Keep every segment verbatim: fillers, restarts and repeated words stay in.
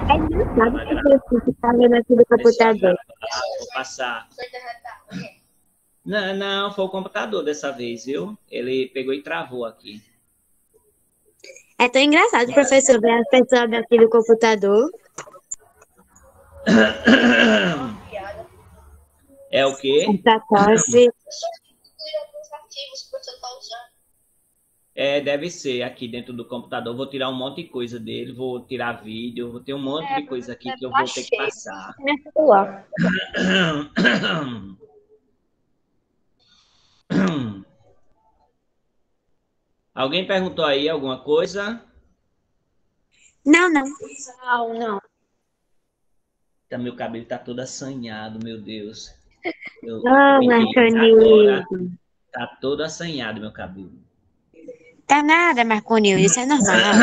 É engraçado Vai que gravar. você está vendo aqui do Começou a computador. gravar, vou passar. Não, não, foi o computador dessa vez, viu? Ele pegou e travou aqui. É tão engraçado, professor, ver as pessoas daqui do computador. É o quê? Essa tosse. É, deve ser aqui dentro do computador. Vou tirar um monte de coisa dele, vou tirar vídeo, vou ter um monte É, de coisa professor, aqui deve que eu estar vou ter que cheio. passar. Meu celular. Alguém perguntou aí alguma coisa? Não, não. Não, não. Tá, meu cabelo tá todo assanhado, meu Deus. Eu Oh, penteei ele Marconildo. agora, tá todo assanhado meu cabelo. Tá nada, Marconildo, isso é normal.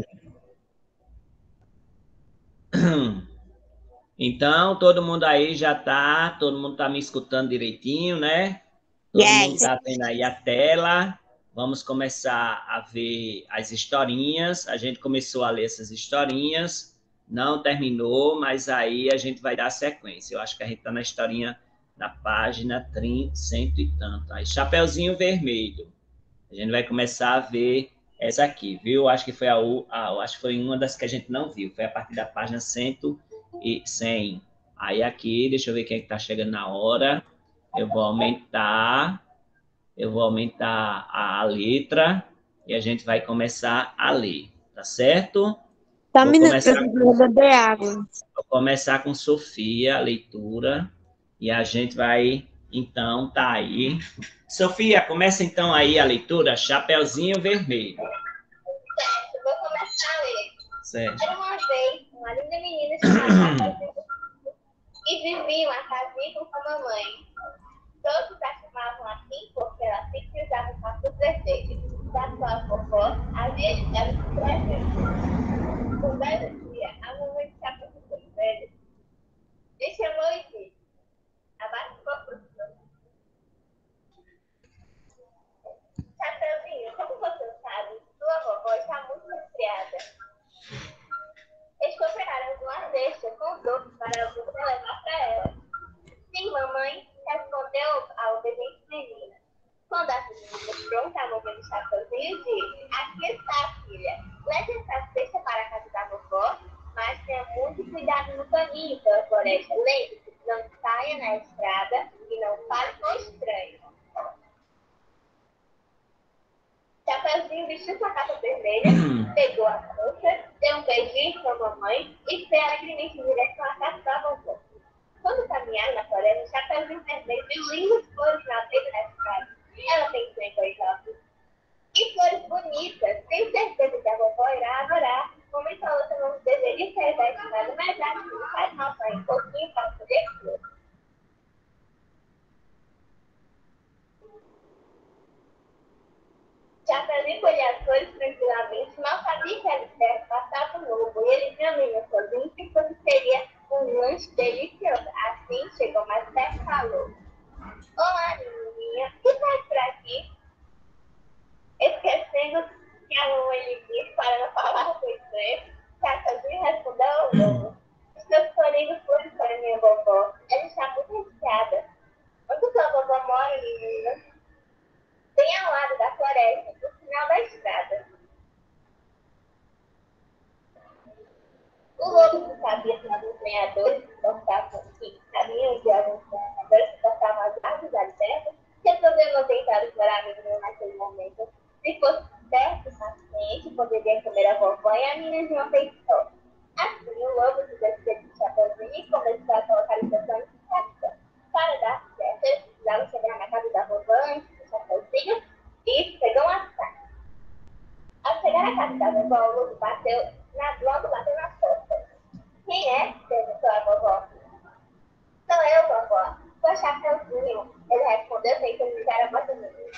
Então, todo mundo aí já tá, todo mundo tá me escutando direitinho, né? Todo mundo Yes. tá vendo aí a tela. Vamos começar a ver as historinhas. A gente começou a ler essas historinhas, não terminou, mas aí a gente vai dar sequência. Eu acho que a gente tá na historinha na página trinta, cento e tanto. Aí, Chapeuzinho Vermelho. A gente vai começar a ver essa aqui, viu? Acho que foi a, a acho que foi uma das que a gente não viu. Foi a partir da página cem e cem. Aí aqui, deixa eu ver quem é que tá chegando na hora. Eu vou aumentar, eu vou aumentar a letra e a gente vai começar a ler, tá certo? Só um Vou minuto, começar, professor, vou beber água. vou começar com Sofia, a leitura, e a gente vai, então, tá aí. Sofia, começa então aí a leitura, Chapeuzinho Vermelho. Certo, vou começar a ler. Certo. Era uma vez uma linda menina chamada Chapeuzinho e vivia uma casinha com sua mamãe. Todos a chamavam assim porque ela sempre usava um papo vermelho. Da sua vovó, havia era um presente. Um belo dia, a mamãe de Chapeuzinho Vermelho me chamou e disse: abaixa o copo. Chapeuzinho, como você sabe, sua vovó está muito resfriada. Estou preparando uma cesta com doce para você levar para ela. Sim, mamãe, respondeu a obediente menina. Quando a menina mostrou a mamãe do Chapeuzinho, disse: aqui está, filha. Leve essa cesta para a casa da vovó, mas tenha muito cuidado no caminho pela floresta. Lembre-se, não saia na estrada e não fale com estranhos. Chapeuzinho vestiu sua capa vermelha, pegou a bolsa, deu um beijinho para a mamãe e foi alegremente em direção à casa da vovó. Quando caminharam na floresta, Chapeuzinho Vermelho viu lindas flores na beira da estrada. Ela pensou em coisas. Que flores bonitas! Tenho certeza que a vovó irá adorar. Momento a outra não deveria sair da estrada, mas acho que não faz mal sair um pouquinho para poder flores. Chapeuzinho colhia as flores tranquilamente, mal sabia que era certo, passava o lobo, e ele viu a menina sozinho e pensou que seria um lanche delicioso. Assim, chegou mais perto e falou: olá, menininha, o que faz por aqui? Esquecendo que a mamãe lhe disse para não falar com estranho, Chapeuzinho respondeu ao lobo: estou escolhendo flores para minha vovó, ela está muito resfriada. Onde sua vovó mora, menina? Bem ao lado da floresta, no final da estrada. O lobo que sabia que os lenhadores que gostavam que caminham de alguns lenhadores que gostavam as árvores abertas, resolveu não tentar explorar a menina naquele momento. Se fosse certo e paciente, poderia comer a vovó e a menina de uma vez só. Assim, o lobo se despediu de Chapeuzinho e começou a colocar em situações de prática. Para dar certo, eles precisavam chegar na casa da vovó antes do Chapeuzinho e pegou uma saca. Ao chegar à casa da vovó, o lobo bateu na, logo bateu na porta. Quem é? Perguntou a vovó. Sou eu, vovó. Sou Chapeuzinho. Ele respondeu sem imitar a voz do menino.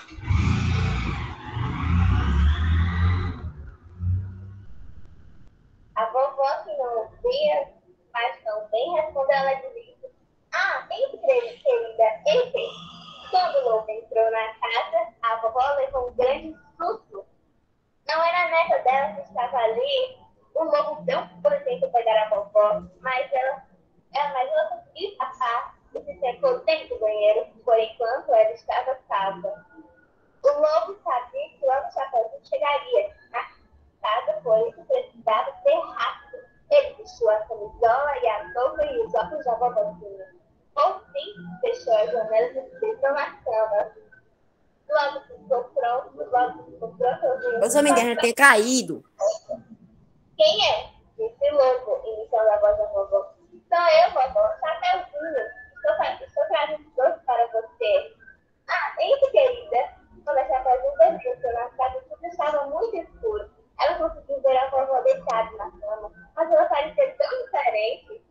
A vovó, que não ouvia mais tão bem, respondeu ela dizendo: ah, entre, querida, entre. Quando o lobo entrou na casa, a vovó levou um grande susto. Não era a neta dela que estava ali. O lobo deu um pulo e tentou pegar a vovó, vovó, mas ela, ela, mas ela conseguiu passar esse tempo dentro do banheiro, por enquanto ela estava salva. O lobo sabia que logo o Chapeuzinho chegaria na casa, por isso precisava ser rápido. Ele vestiu a camisola e a touca e os óculos da vovozinha. Por fim, fechou as janelas e se deitou na cama. Logo que ficou pronto, logo que ficou pronto, eu vi... Ô, sua menina ter caído. Quem é? Disse Lobo, imitando a voz da vovó. Sou eu, vovó, Chapeuzinho. Estou, fa- estou trazendo doce para você. Ah, isso, querida. Quando a Chapeuzinho desceu na casa, tudo estava muito escuro. Ela conseguiu ver a vovó deitada na cama, mas ela parecia tão diferente.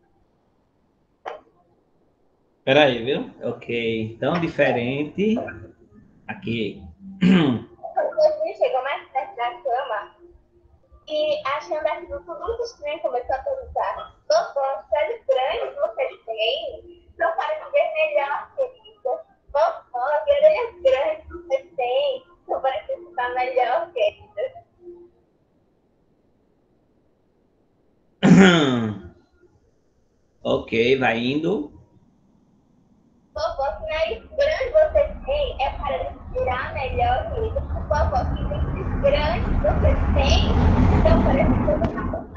Peraí, viu? Ok, tão diferente. Aqui. O Lobo chegou mais perto da cama e, achando aquilo tudo muito estranho, começou a perguntar: vovó, que olhos grandes você tem? Não para de ver melhor, querida. Vovó, que orelhas grandes você tem? Não para de estar melhor, querida. Ok, vai indo. Vovó, que nariz grande você tem? É para respirar melhor, querida. Vovó, que dentes grandes você tem? Não para de você estar com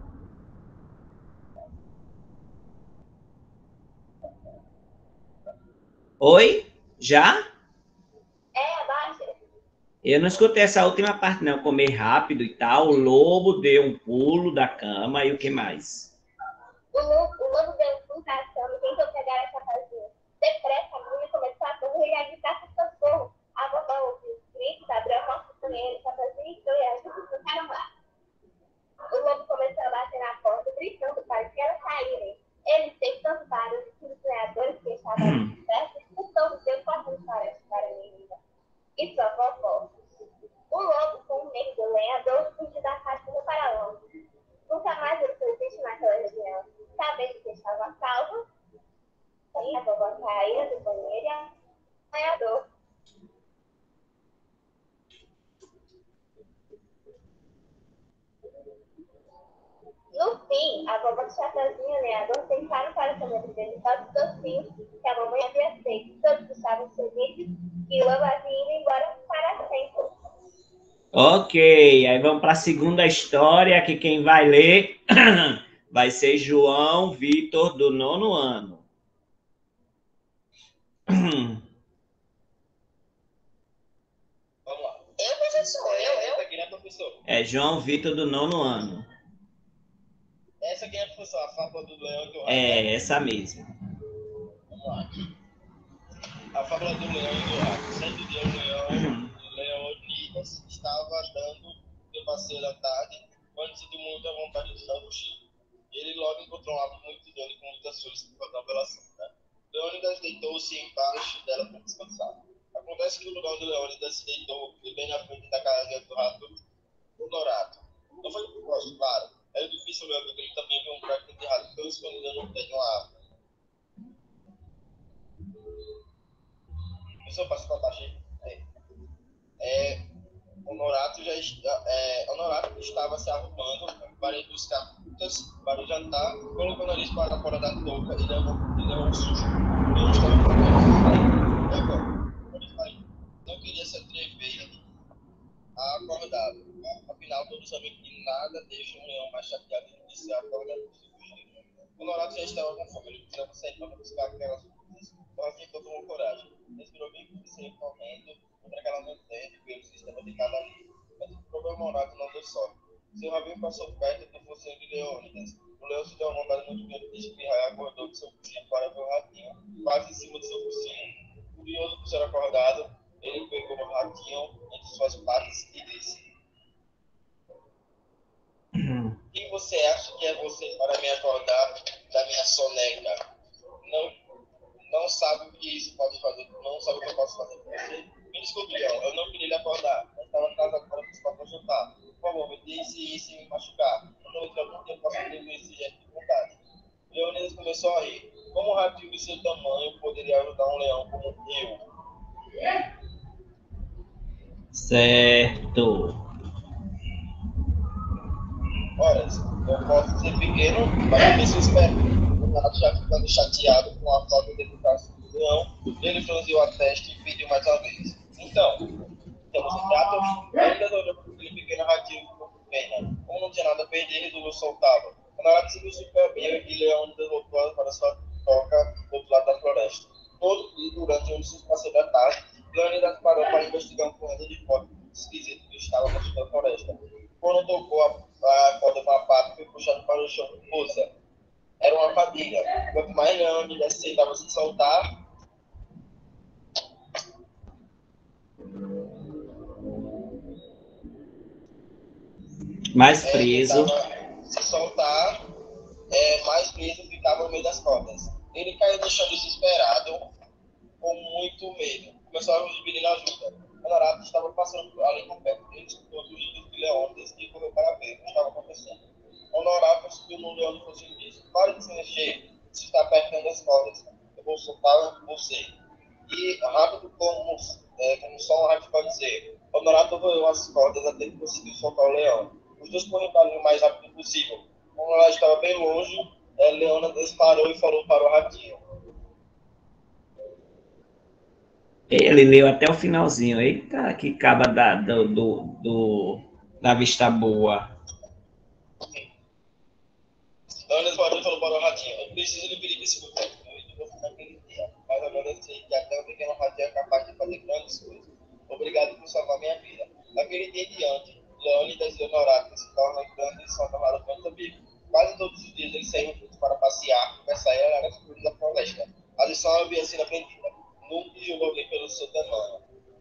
Oi? Já? É, abaixa. Eu não escutei essa última parte, não. Comer rápido e tal. O lobo deu um pulo da cama e o que mais? O lobo, o lobo deu um pulo na cama e tentou pegar a Chapazinha. Depressa, a menina começou a correr e a gritar com socorro. A vovó ouviu os gritos, abriu a porta do banheiro, Chapazinha entrou e as duas ficaram lá. O lobo começou a bater na porta, gritando para que elas saírem. Ele fez tanto barulho que os lenhadores que estavam ali perto escutou o seu correndo para para a menina. E sua vovó. O lobo, com medo do lenhador, fugiu da casa para longe. Nunca mais ele foi visto naquela região. Sabendo que estava salvo, a vovó saiu do banheiro e a lenhador. No fim, a vovó Chapeuzinho e o lenhador tentaram para a sobrevivência só dos docinhos que a mamãe havia feito. Todos estavam felizes e o lobo havia ido embora para sempre. Ok, aí vamos para a segunda história, que quem vai ler vai ser João Vitor, do nono ano. Vamos lá. Eu, professor, eu, eu. Essa aqui, né, professor? É João Vitor, do nono ano. Essa aqui é, professor, a fábula do leão e do rato. É, essa mesmo. Vamos lá. A fábula do leão e do rato. Certo dia, o leão, o Leonidas estava andando no passeio da tarde, quando sentiu muita vontade de dar um cochilo. Ele logo encontrou um ave muito doido com muitas flores que faltavam pela sombra. Leônidas deitou-se embaixo dela para descansar. Acontece que o lugar onde Leônidas se deitou foi bem na frente da casa do rato Honorato. Não foi por gosto, claro. Era difícil ver que ele também viu um buraco de rato tão escondido no pé de uma árvore. Eu só passo para baixo aí. É. É, Honorato já está, é, Honorato estava se arrumando para ir buscar frutas para o jantar, colocou o nariz para fora da touca e levou, e levou um susto. Eu estava procurando. E agora? Eu falei, não queria se atrever a acordar. Afinal, todos sabem que nada deixa um leão mais chateado do que se acordar do seu cochilo. Honorato já estava com fome, ele precisava sair para buscar aquelas frutas. O ratinho tomou coragem. Respirou bem fundo e saiu correndo contra aquela montanha de pelos que estava deitada ali. Mas o problema Honorato não deu sorte. Seu rabinho passou perto do focinho de Leônidas. O leão se deu uma vontade muito grande de espirrar e acordou do seu focinho para ver o ratinho, quase em cima do seu focinho. Curioso por ser acordado, ele pegou o ratinho entre suas patas e disse: quem você acha que é você para me acordar da minha soneca? Não, não sabe o que isso pode fazer, não sabe o que eu posso fazer por você? Me desculpe, Leão, eu não queria lhe acordar. Eu estava atrasado para buscar para jantar. Por favor, me disse isso e me machucar. Eu não tenho algum tempo para fazer esse gesto de vontade. Leônidas começou a rir. Como um ratinho de seu tamanho poderia ajudar um leão como eu? Certo. Ora, Eu posso ser pequeno, mas eu se espero. O Renato já ficando chateado com a falta de educação do leão, ele franziu a testa e pediu mais uma vez. Então, temos um prato, ainda olhou para aquele pequeno ratinho com pena. Como não tinha nada a perder, resolveu soltá-lo. O Renato seguiu seu caminho e Leão voltou para sua toca do outro lado da floresta. Todo dia, durante um dos passeios da tarde, Leônidas parou para investigar um correndo de foto esquisito que estava no sul da floresta. Quando tocou a, a corda com a pata, foi puxado para o chão. Pousa. Era uma fadiga. Quanto mais Leônidas aceitava se soltar, Mais é, preso. tentava se soltar, é, mais preso ficava no meio das cordas. Ele caiu no chão desesperado, com muito medo. Começou a pedir ajuda. Honorato estava passando ali por perto. Ele escutou os rugidos de Leônidas e correu para ver o que estava acontecendo. Honorato subiu no leão e disse: "Pare de se mexer, você está apertando as cordas. Eu vou soltar você." E rápido como, é, como só um rato pode ser, Honorato roeu as cordas até que conseguiu soltar o leão. Os dois correram para o mais rápido possível. Quando ela estava bem longe, é, Leônidas parou e falou para o ratinho. Ele leu até o finalzinho. Eita, que caba da, do, do, do- da vista boa. Leônidas parou e falou para o ratinho: "Eu preciso lhe pedir desculpa. Eu estou você naquele dia. Mas agora eu sei que até o pequeno ratinho é capaz de fazer grandes coisas. Obrigado por salvar minha vida." Daquele dia em diante, Leônidas e Honorato se tornam grandes e são tornados bons amigos. Quase todos os dias eles saíam juntos para passear, conversar e olhar as coisas da floresta. A lição havia sido aprendida. Nunca julgue alguém pelo seu tamanho.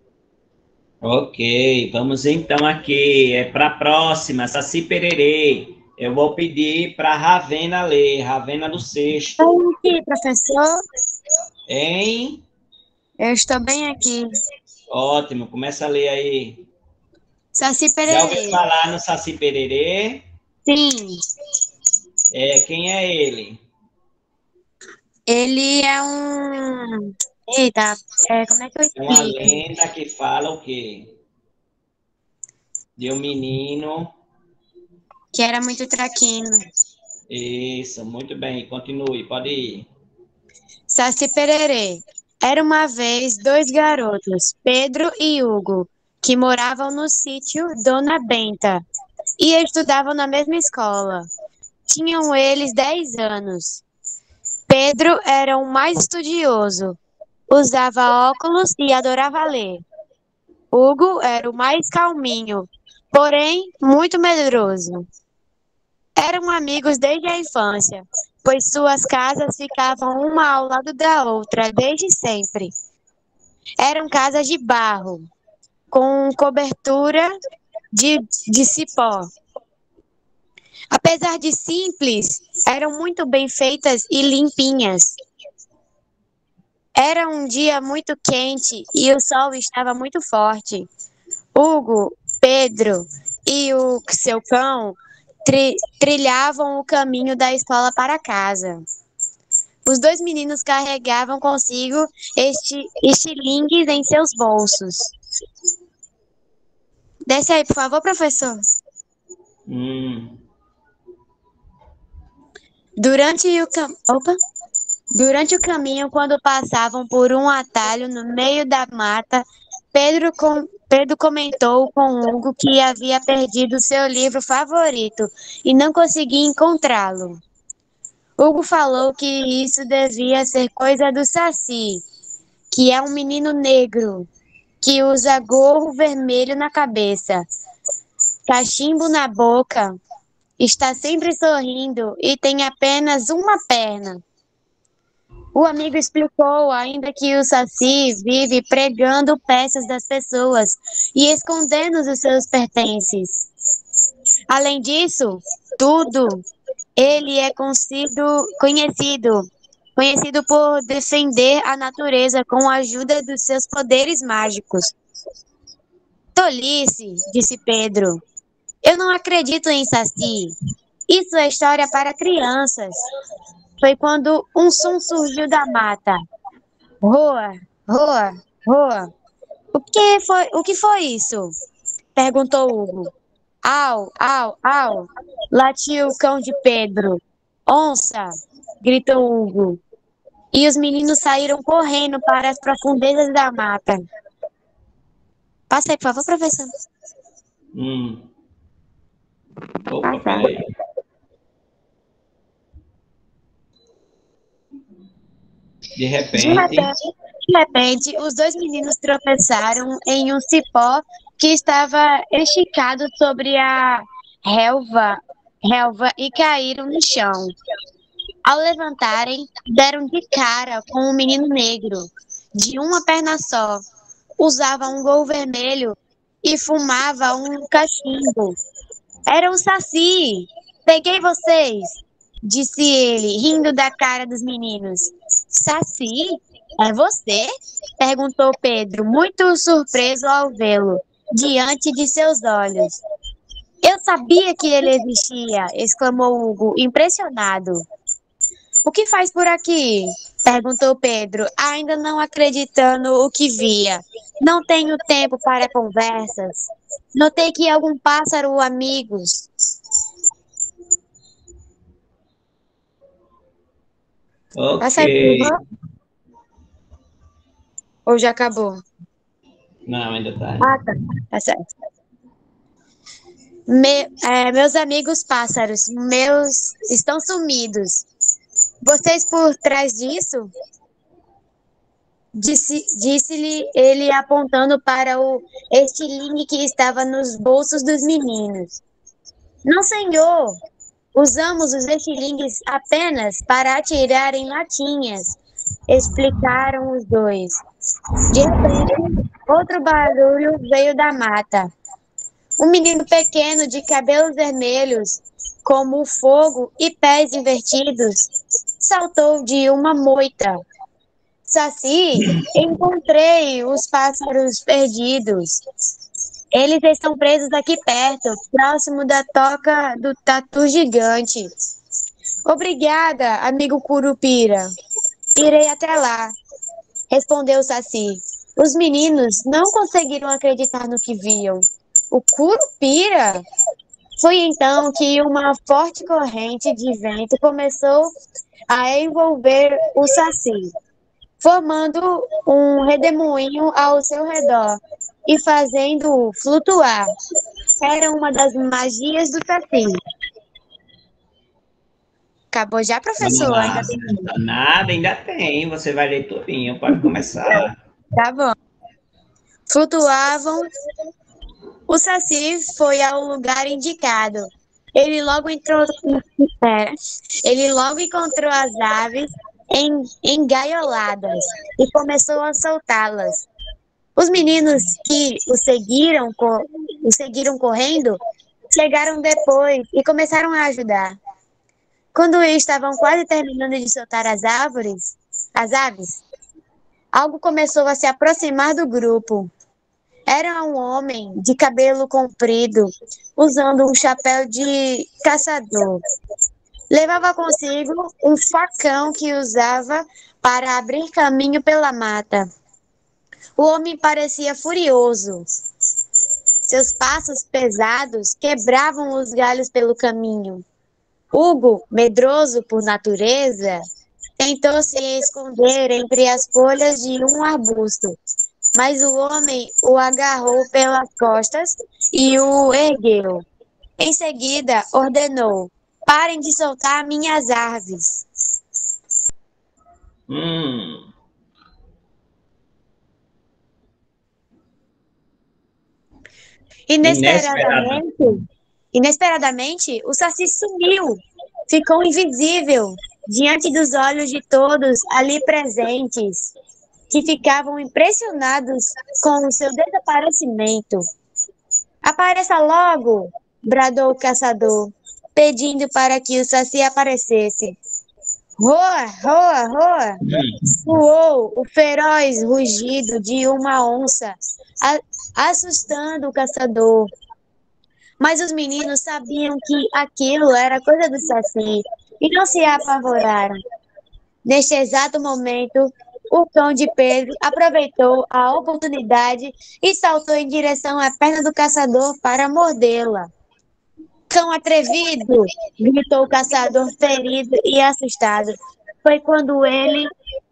Ok, vamos então aqui. É para a próxima, Saci Pererê. Eu vou pedir para Ravena ler. Ravena do sexto. Estou aqui, professor. Hein? Eu estou bem aqui. Ótimo, começa a ler aí. Saci Já ouviu Pererê. falar no Saci Pererê? Sim, É, quem é ele? ele é um... Eita, é, como é que eu É uma explico? lenda que fala o quê? De um menino. Que era muito traquino. Isso, muito bem. Continue, pode ir. Saci Pererê. Era uma vez dois garotos, Pedro e Hugo, que moravam no sítio Dona Benta e estudavam na mesma escola. Tinham eles dez anos. Pedro era o mais estudioso, usava óculos e adorava ler. Hugo era o mais calminho, porém muito medroso. Eram amigos desde a infância, pois suas casas ficavam uma ao lado da outra desde sempre. Eram casas de barro, com cobertura de, de cipó. Apesar de simples, eram muito bem feitas e limpinhas. Era um dia muito quente e o sol estava muito forte. Hugo, Pedro e o seu cão tri- trilhavam o caminho da escola para casa. Os dois meninos carregavam consigo este, estilingues em seus bolsos. Desce aí, por favor, professor. Hum, Durante o cam... Opa. Durante o caminho, quando passavam por um atalho no meio da mata, Pedro, com... Pedro comentou com Hugo que havia perdido seu livro favorito e não conseguia encontrá-lo. Hugo falou que isso devia ser coisa do Saci, que é um menino negro, que usa gorro vermelho na cabeça, cachimbo na boca, está sempre sorrindo e tem apenas uma perna. O amigo explicou ainda que o Saci vive pregando peças das pessoas e escondendo os seus pertences. Além disso, tudo, ele é conhecido, conhecido, conhecido por defender a natureza com a ajuda dos seus poderes mágicos. Tolice, disse Pedro. Eu não acredito em Saci. Isso é história para crianças. Foi quando um som surgiu da mata. Roa, roa, roa. O que foi, o que foi isso? Perguntou Hugo. Au, au, au! Latiu o cão de Pedro. Onça! Gritou Hugo. E os meninos saíram correndo para as profundezas da mata. Passa aí, por favor, professor. Hum. Opa, Passa. peraí. De De repente, repente, de repente, os dois meninos tropeçaram em um cipó que estava esticado sobre a relva, relva e caíram no chão. Ao levantarem, deram de cara com um menino negro, de uma perna só. Usava um gorro vermelho e fumava um cachimbo. Era um saci! Peguei vocês! Disse ele, rindo da cara dos meninos. Saci? É você? Perguntou Pedro, muito surpreso ao vê-lo, diante de seus olhos. Eu sabia que ele existia! Exclamou Hugo, impressionado. O que faz por aqui? Perguntou Pedro, ainda não acreditando o que via. Não tenho tempo para conversas. Notei que algum pássaro amigos. Passa aí, por ok. favor. Ou já acabou? Não, ainda tá. Ah, tá. Tá certo. Me- é, meus amigos pássaros, meus estão sumidos. Vocês por trás disso? Disse, disse-lhe ele apontando para o estilingue que estava nos bolsos dos meninos. Não, senhor. Usamos os estilingues apenas para atirar em latinhas, explicaram os dois. De repente, outro barulho veio da mata. Um menino pequeno de cabelos vermelhos, como o fogo e pés invertidos, saltou de uma moita. Saci, encontrei os pássaros perdidos. Eles estão presos aqui perto, próximo da toca do tatu gigante. Obrigada, amigo Curupira. Irei até lá, respondeu Saci. Os meninos não conseguiram acreditar no que viam. O Curupira? Foi então que uma forte corrente de vento começou a envolver o Saci, formando um redemoinho ao seu redor e fazendo-o flutuar. Era uma das magias do Saci. Acabou já, Vamos professor? lá. Ainda tem... Nada, ainda tem. Você vai ler tudinho. Pode começar. Tá bom. Flutuavam. O Saci foi ao lugar indicado. Ele logo entrou. É, ele logo encontrou as aves en- engaioladas e começou a soltá-las. Os meninos que o seguiram, co- o seguiram correndo chegaram depois e começaram a ajudar. Quando eles estavam quase terminando de soltar as árvores, as aves, algo começou a se aproximar do grupo. Era um homem de cabelo comprido, usando um chapéu de caçador. Levava consigo um facão que usava para abrir caminho pela mata. O homem parecia furioso. Seus passos pesados quebravam os galhos pelo caminho. Hugo, medroso por natureza, tentou se esconder entre as folhas de um arbusto, mas o homem o agarrou pelas costas e o ergueu. Em seguida, ordenou: parem de soltar minhas aves. Hum. Inesperada. Inesperadamente, inesperadamente, o Saci sumiu, ficou invisível diante dos olhos de todos ali presentes, que ficavam impressionados com o seu desaparecimento. Apareça logo! Bradou o caçador, pedindo para que o Saci aparecesse. Roa, roa, roa! Soou o feroz rugido de uma onça, a- assustando o caçador. Mas os meninos sabiam que aquilo era coisa do Saci e não se apavoraram. Neste exato momento, o cão de Pedro aproveitou a oportunidade e saltou em direção à perna do caçador para mordê-la. Cão atrevido! Gritou o caçador ferido e assustado. Foi quando ele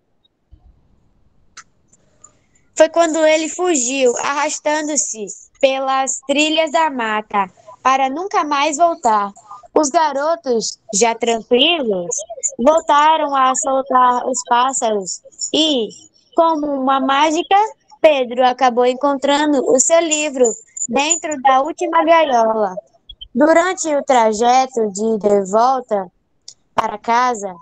Foi quando ele fugiu, arrastando-se pelas trilhas da mata, para nunca mais voltar. Os garotos, já tranquilos, voltaram a soltar os pássaros e, como uma mágica, Pedro acabou encontrando o seu livro dentro da última gaiola. Durante o trajeto de de volta para casa,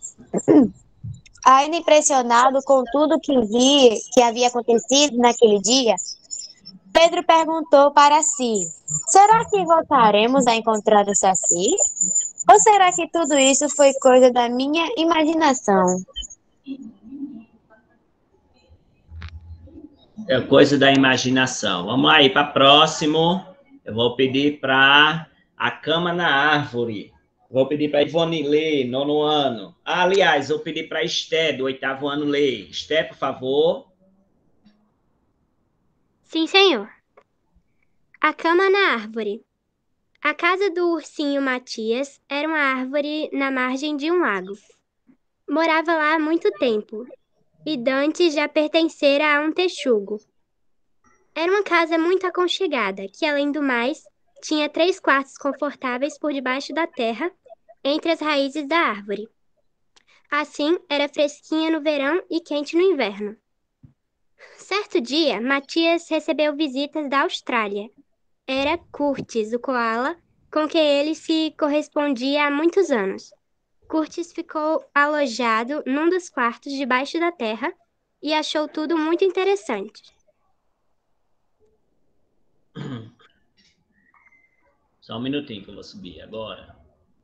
ainda impressionado com tudo que vi, que havia acontecido naquele dia, Pedro perguntou para si: será que voltaremos a encontrar o Saci? Ou será que tudo isso foi coisa da minha imaginação? É coisa da imaginação. Vamos aí para próximo. Eu vou pedir para a cama na árvore. Vou pedir para a Ivone ler, nono ano. Ah, aliás, vou pedir para a Esté, do oitavo ano, ler. Esté, por favor. Sim, senhor. A cama na árvore. A casa do ursinho Matias era uma árvore na margem de um lago. Morava lá há muito tempo, e dantes já pertencera a um texugo. Era uma casa muito aconchegada, que, além do mais, tinha três quartos confortáveis por debaixo da terra, entre as raízes da árvore. Assim, era fresquinha no verão e quente no inverno. Certo dia, Matias recebeu visitas da Austrália. Era Curtis, o koala, com quem ele se correspondia há muitos anos. Curtis ficou alojado num dos quartos debaixo da terra e achou tudo muito interessante. Só um minutinho que eu vou subir agora.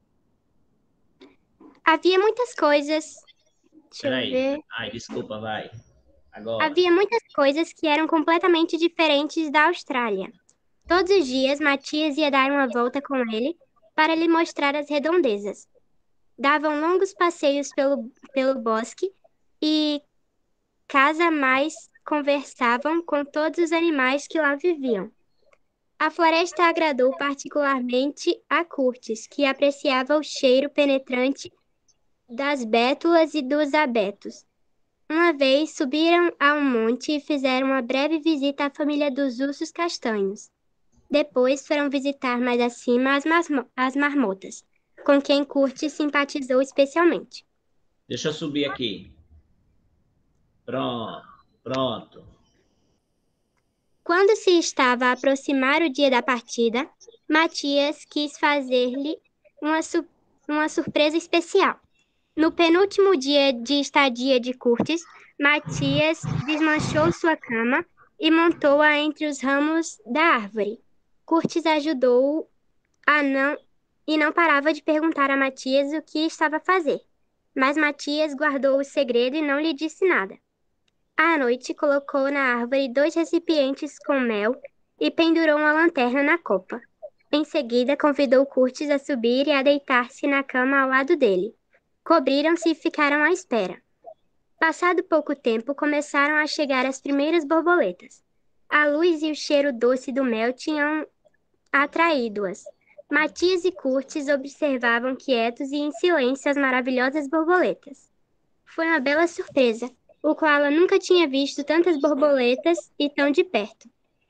Havia muitas coisas. Deixa eu Peraí. ver. Ai, desculpa, vai. Agora. Havia muitas coisas que eram completamente diferentes da Austrália. Todos os dias, Matias ia dar uma volta com ele para lhe mostrar as redondezas. Davam longos passeios pelo, pelo bosque e, casa mais, conversavam com todos os animais que lá viviam. A floresta agradou particularmente a Curtis, que apreciava o cheiro penetrante das bétulas e dos abetos. Uma vez subiram a um monte e fizeram uma breve visita à família dos ursos castanhos. Depois foram visitar mais acima as, masmo- as marmotas, com quem Curtis simpatizou especialmente. Deixa eu subir aqui. Pronto, pronto. Quando se estava a aproximar o dia da partida, Matias quis fazer-lhe uma, su- uma surpresa especial. No penúltimo dia de estadia de Curtis, Matias desmanchou sua cama e montou-a entre os ramos da árvore. Curtis ajudou-o a não e não parava de perguntar a Matias o que estava a fazer. Mas Matias guardou o segredo e não lhe disse nada. À noite, colocou na árvore dois recipientes com mel e pendurou uma lanterna na copa. Em seguida, convidou Curtis a subir e a deitar-se na cama ao lado dele. Cobriram-se e ficaram à espera. Passado pouco tempo, começaram a chegar as primeiras borboletas. A luz e o cheiro doce do mel tinham atraído-as. Matias e Curtis observavam quietos e em silêncio as maravilhosas borboletas. Foi uma bela surpresa. O koala nunca tinha visto tantas borboletas e tão de perto.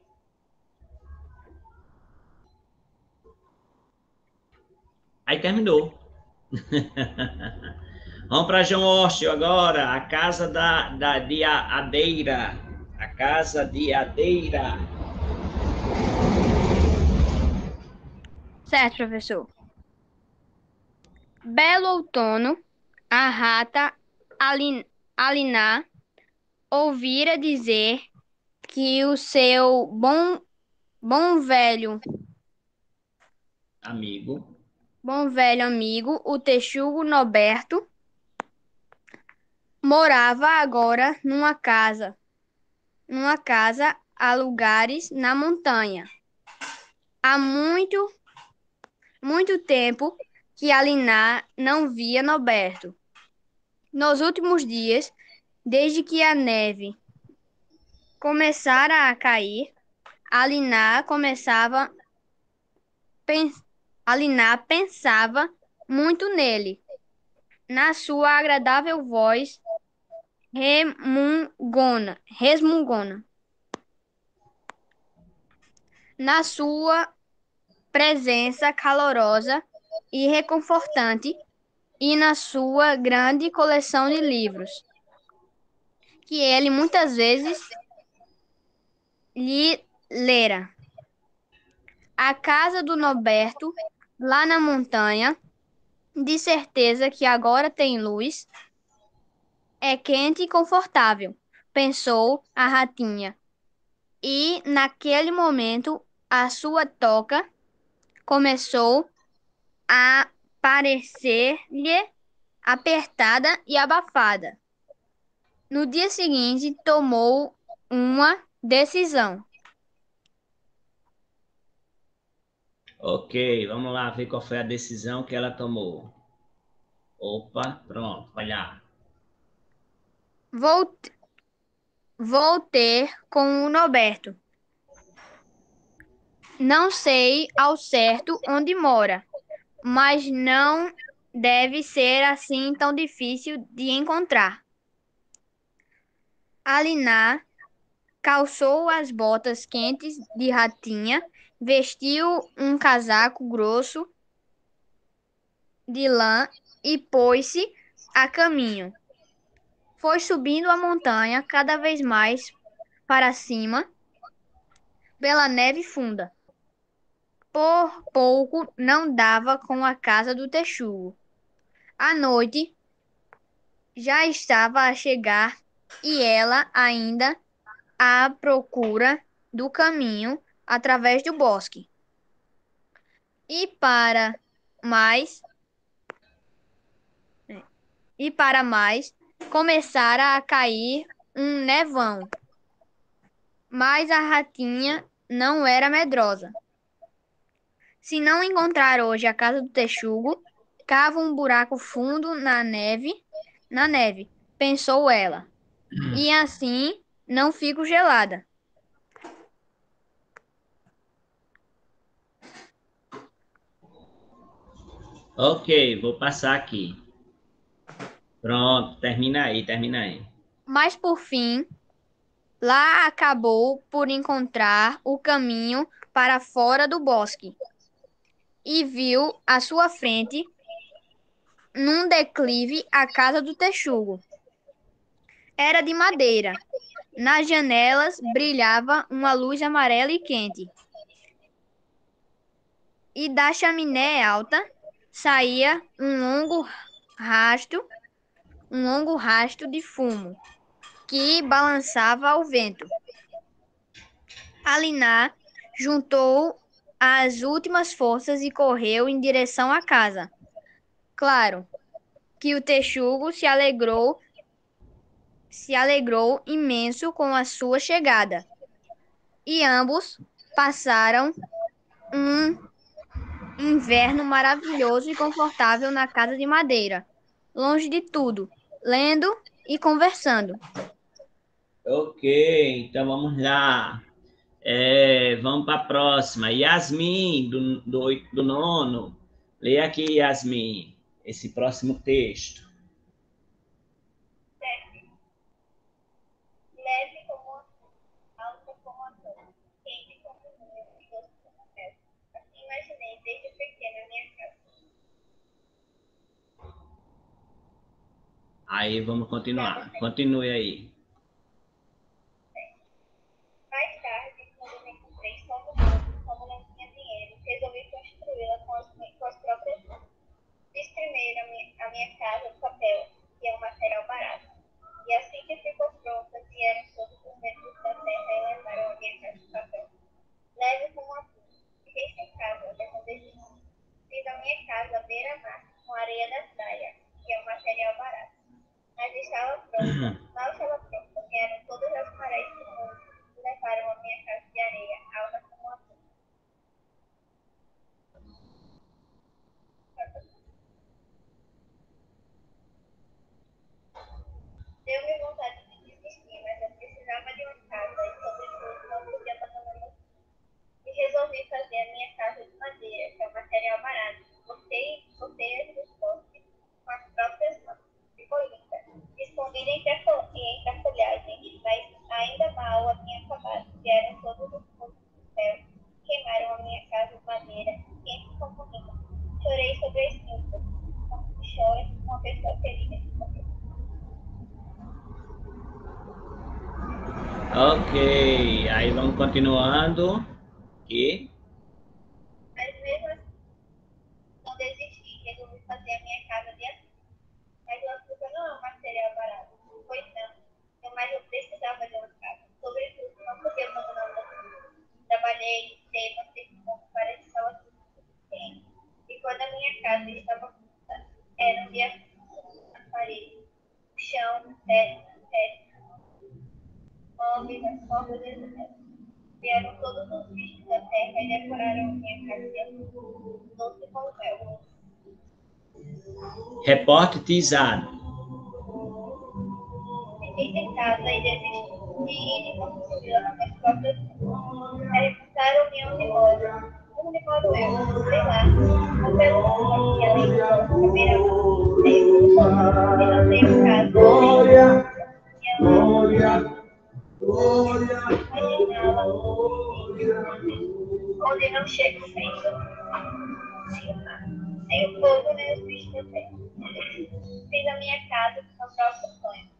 Aí terminou. Vamos para João Óstio agora. A casa da, da, de Adeira. A casa de Adeira. Certo, professor. Belo outono, a rata Alin, Aliná ouvira dizer que o seu bom, bom velho, Amigo. bom velho amigo, o texugo Norberto, morava agora numa casa, numa casa a lugares na montanha. Há muito, muito tempo que Aliná não via Norberto. Nos últimos dias, desde que a neve começara a cair, Aliná começava, pen- Aliná pensava muito nele, na sua agradável voz remungona, resmungona, na sua presença calorosa e reconfortante e na sua grande coleção de livros, que ele muitas vezes lhe lera. A casa do Norberto, lá na montanha, de certeza que agora tem luz, é quente e confortável, pensou a ratinha. E, naquele momento, a sua toca começou a parecer-lhe apertada e abafada. No dia seguinte, tomou uma decisão. Ok, vamos lá ver qual foi a decisão que ela tomou. Opa, pronto, vai lá. Vou, t- vou ter com o Norberto. Não sei ao certo onde mora, mas não deve ser assim tão difícil de encontrar. Aliná calçou as botas quentes de ratinha, vestiu um casaco grosso de lã e pôs-se a caminho. Foi subindo a montanha cada vez mais para cima, pela neve funda. Por pouco não dava com a casa do texugo. A noite já estava a chegar e ela ainda à procura do caminho através do bosque. E para mais, e para mais, começara a cair um nevão. Mas a ratinha não era medrosa. Se não encontrar hoje a casa do texugo, cava um buraco fundo na neve, na neve, pensou ela. E assim não fico gelada. Ok, vou passar aqui. Pronto, termina aí, termina aí. Mas por fim, lá acabou por encontrar o caminho para fora do bosque e viu à sua frente, num declive, a casa do texugo. Era de madeira. Nas janelas brilhava uma luz amarela e quente. E da chaminé alta saía um longo rasto, um longo rasto de fumo que balançava ao vento. Aliná juntou as últimas forças e correu em direção à casa. Claro que o texugo se alegrou, se alegrou imenso com a sua chegada. E ambos passaram um inverno maravilhoso e confortável na casa de madeira, longe de tudo, lendo e conversando. Ok, então vamos lá. É, vamos para a próxima. Yasmin, do, do, oito- do nono. Leia aqui, Yasmin, esse próximo texto. Leve como a alta como a dor, quente como o vinho e doce como a mel. Assim imaginei desde pequena a minha casa. Aí vamos continuar. Continue aí. Mais tarde, quando me encontrei só mudando, como não tinha dinheiro, resolvi construí-la com as, mi- com as próprias mãos. Fiz primeiro a minha, a minha casa de papel, que é um material barato. E assim que ficou pronta, vieram todos os ventos da terra e levaram a minha casa de papel. Leve como a flor. Fiquei sem casa, dessa decisão. Fiz a minha casa à beira-mar, com areia da praia, que é um material barato. Mas estava pronta, mal estava pronta, vieram todas as marés do mundo e levaram a minha casa de areia, alta como a flor. Deu-me vontade de desistir, mas eu precisava de uma casa e, sobretudo, não podia abandonar meu filho. E resolvi fazer a minha casa de madeira, que é um material barato. uma pessoa querida. Ok, aí vamos continuando. Aqui. Mas mesmo assim, não desisti, resolvi fazer a minha casa de assim. Mas o açúcar não é um material barato. Pois não, mas eu precisava de uma casa. Sobretudo, não podia abandonar meu filho. Trabalhei, sei, manter ponto para estar assim. E quando a minha casa estava pronta, era um dia na parede, o chão, teto, teto, móveis, as portas e as janelas. Vieram todos os bichos da terra e decoraram a minha casa de azul, doce com véu. Repórter Tizado. Fiquei sentada e desisti de ir em uma mochila nas minhas próprias mãos. Perguntaram minha onde moro. Onde moro eu? Sei lá. Uma pergunta que além de a primeira vez, eu não tenho casa. Glória, glória, glória, onde não chego sem sem o fogo nem os bichos do tempo. Fiz a minha casa com o próprio sonho.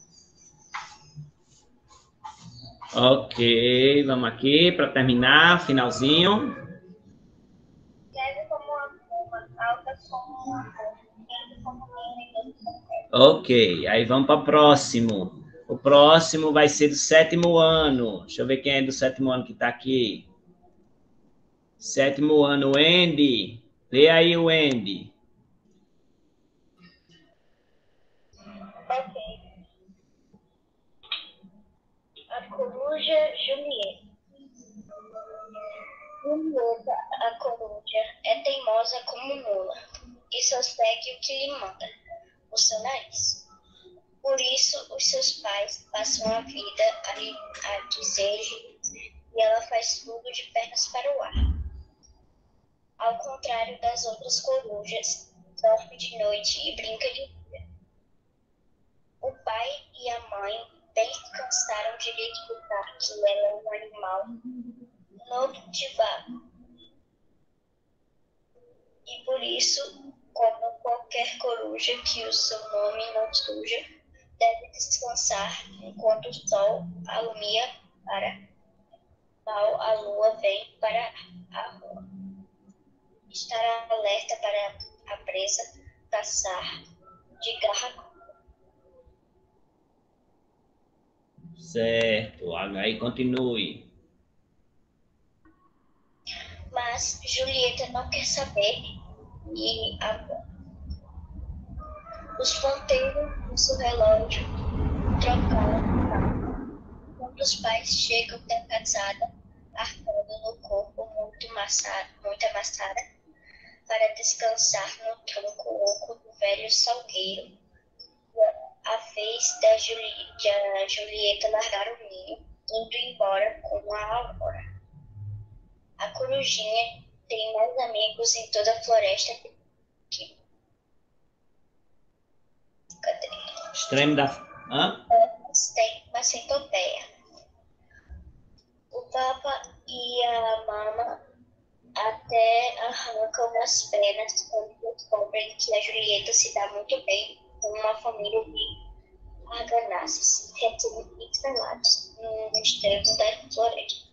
Ok, vamos aqui para terminar, finalzinho. Leve como uma pluma, alta como uma rosa, quente como um ninho e doce como mel. Ok, aí vamos para o próximo. O próximo vai ser do sétimo ano. Deixa eu ver quem é do sétimo ano que está aqui. Sétimo ano, Andy. Lê aí o Andy. Ok. A coruja Julieta. Julieta, a coruja, é teimosa como mula e só segue o que lhe manda, o seu nariz. Por isso, os seus pais passam a vida a, lhe, a dizer-lhe e ela faz tudo de pernas para o ar. Ao contrário das outras corujas, dorme de noite e brinca de dia. O pai e a mãe bem cansaram de lhe explicar que ela é um animal noctívago. E por isso, como qualquer coruja que o seu nome não suja, deve descansar enquanto o sol alumia para mal a lua vem para a rua. Estar alerta para a presa, caçar de garra. Certo, aí continue. Mas Julieta não quer saber e agora. Os ponteiros do seu relógio trocaram. Quando os pais chegam da casada, arcando no corpo muito, maçada, muito amassada, para descansar no tronco oco do velho salgueiro. A vez da Juli, de Julieta largar o ninho, indo embora com a aurora. A corujinha tem mais amigos em toda a floresta que... Cadê? Extremo da... Hã? Tem uma centopeia. O papa e a mama até arrancam as penas quando descobrem que a Julieta se dá muito bem com uma família de arganazes, recém-instalados no extremo da floresta.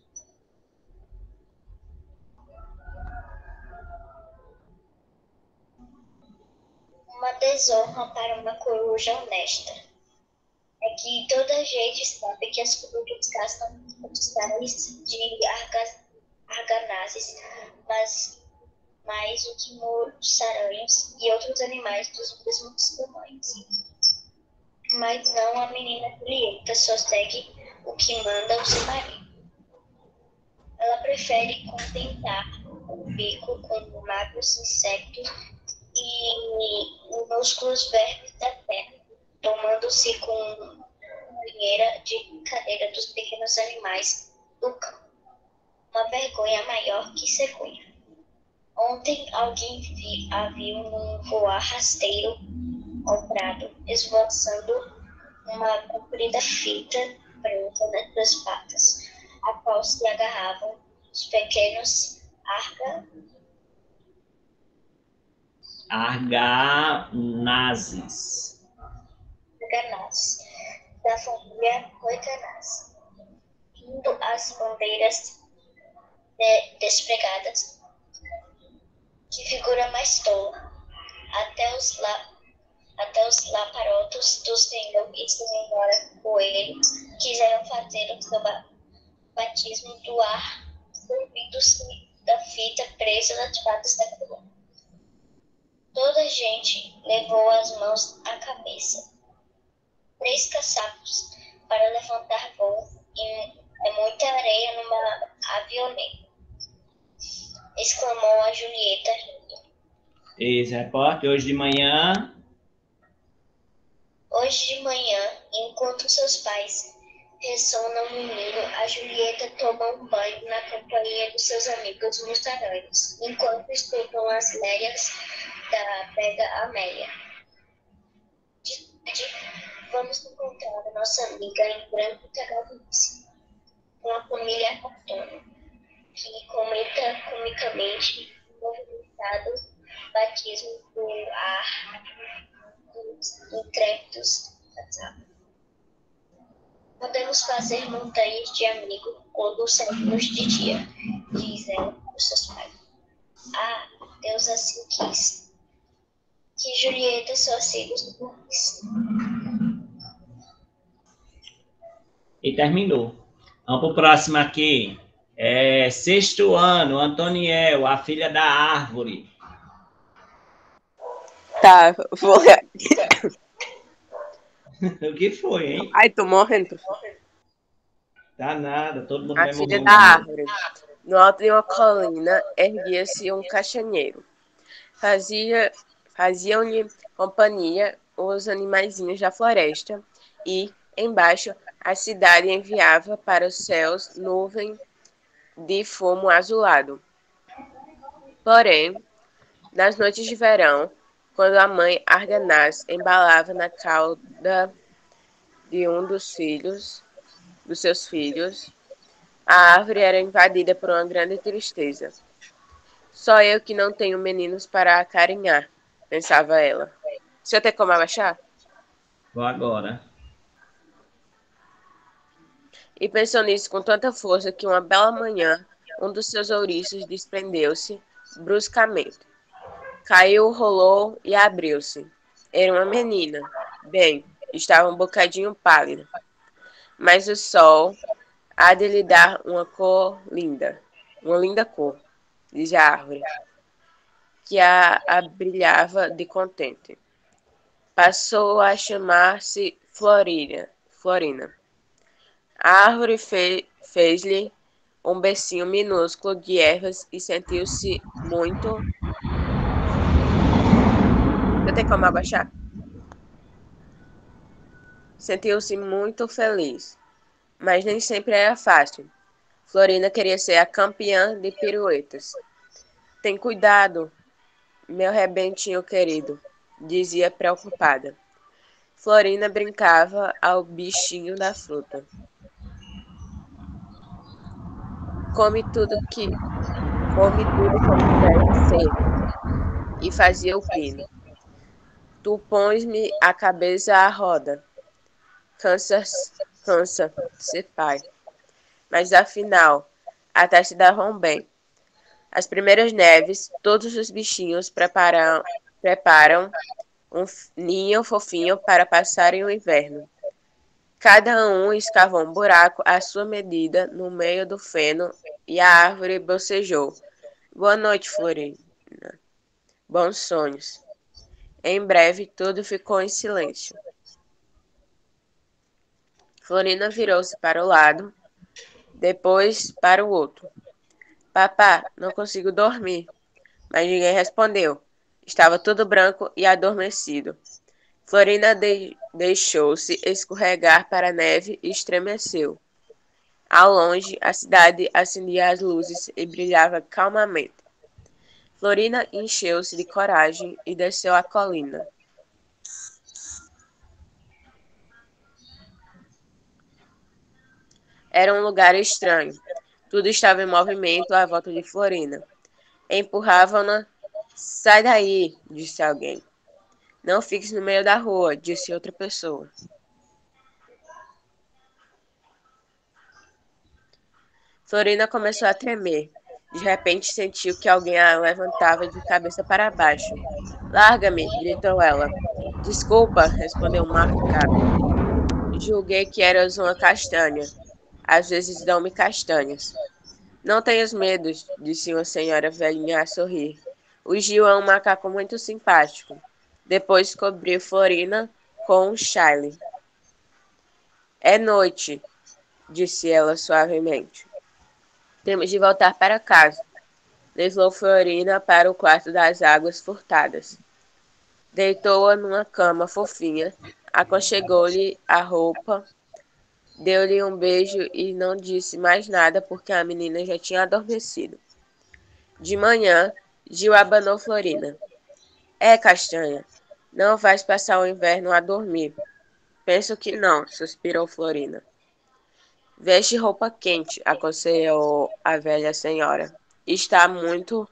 Uma desonra para uma coruja honesta é que toda a gente sabe que as corujas gastam os sais de argas, arganazes, mas mais do que muros, aranhas e outros animais dos mesmos tamanhos. Mas não a menina Julieta, só segue o que manda o seu marido. Ela prefere contentar o bico com magros insetos e minúsculos vermes da terra, tomando-se com banheira de cadeira dos pequenos animais do campo. Uma vergonha maior que cegonha. Ontem alguém vi, a viu num voar rasteiro ao prado, esvoaçando uma comprida fita preta nas duas patas, a qual se agarravam os pequenos arga, Arganazes. Arganazes, da família Roiganazes. Indo às bandeiras de, despregadas, que figura mais tola, até os, la, até os laparotos dos Tenguis e Senhora Coelho quiseram fazer o seu ba, batismo do ar, servindo-se da fita presa nas patas da coroa. Toda a gente levou as mãos à cabeça. Três caçapos para levantar voo e é muita areia numa avioneta, exclamou a Julieta. Ex-repórter, hoje de manhã. Hoje de manhã, enquanto seus pais ressonam no ninho, a Julieta toma um banho na companhia dos seus amigos mustaranhos, enquanto escutam as lérias da Pega Amélia. De tarde, vamos encontrar a nossa amiga em branco tagadice, uma família autônoma, que comenta comicamente o movimentado batismo do ar dos intrépidos caçapos. Podemos fazer montanhas de amigo quando saímos de dia, diz ela aos seus pais. Ah, Deus assim quis. Que Julieta só siga os burros. E terminou. Vamos para o próximo aqui. É, sexto ano, Antoniel, a filha da árvore. Tá, vou. O que foi, hein? Ai, tô morrendo, professor. Tá nada, todo mundo A vai filha morrer. da árvore. No alto de uma colina erguia-se um caixaneiro. Fazia, faziam-lhe companhia os animaizinhos da floresta e, embaixo, a cidade enviava para os céus nuvem de fumo azulado. Porém, nas noites de verão, quando a mãe Arganaz embalava na cauda de um dos filhos, dos seus filhos, a árvore era invadida por uma grande tristeza. Só eu que não tenho meninos para acarinhar, pensava ela. Você tem como abaixar? Vou agora. E pensou nisso com tanta força que uma bela manhã, um dos seus ouriços desprendeu-se bruscamente. Caiu, rolou e abriu-se. Era uma menina. Bem, estava um bocadinho pálida. Mas o sol há de lhe dar uma cor linda. Uma linda cor, dizia a árvore, que a, a brilhava de contente. Passou a chamar-se Florina. Florina. A árvore fe, fez-lhe um becinho minúsculo de ervas e sentiu-se muito... Não tem como abaixar? Sentiu-se muito feliz, mas nem sempre era fácil. Florina queria ser a campeã de piruetas. Tem cuidado, meu rebentinho querido, dizia preocupada. Florina brincava ao bichinho da fruta. Come tudo que come tudo como deve ser. E fazia o pino. Tu pões-me a cabeça à roda. Cansa, cansa, ser pai. Mas afinal, até se davam bem. As primeiras neves, todos os bichinhos preparam, preparam um ninho fofinho para passarem o inverno. Cada um escavou um buraco à sua medida no meio do feno e a árvore bocejou. Boa noite, Florina. Bons sonhos. Em breve, tudo ficou em silêncio. Florina virou-se para o lado, depois para o outro. Papá, não consigo dormir. Mas ninguém respondeu. Estava tudo branco e adormecido. Florina de- deixou-se escorregar para a neve e estremeceu. Ao longe, a cidade acendia as luzes e brilhava calmamente. Florina encheu-se de coragem e desceu a colina. Era um lugar estranho. Tudo estava em movimento à volta de Florina. Empurravam-na Sai daí, disse alguém. Não fiques no meio da rua, disse outra pessoa. Florina começou a tremer. De repente sentiu que alguém a levantava de cabeça para baixo. Larga-me, gritou ela. Desculpa, respondeu o macaco. Julguei que eras uma castanha. Às vezes dão-me castanhas. Não tenhas medo, disse uma senhora velhinha a sorrir. O Gil é um macaco muito simpático. Depois cobriu Florina com um chale. É noite, disse ela suavemente. Temos de voltar para casa. Levou Florina para o quarto das águas furtadas. Deitou-a numa cama fofinha, aconchegou-lhe a roupa, deu-lhe um beijo e não disse mais nada porque a menina já tinha adormecido. De manhã, Gil abanou Florina. É, castanha, não vais passar o inverno a dormir. Penso que não, suspirou Florina. Veste roupa quente, aconselhou a velha senhora. Está muito...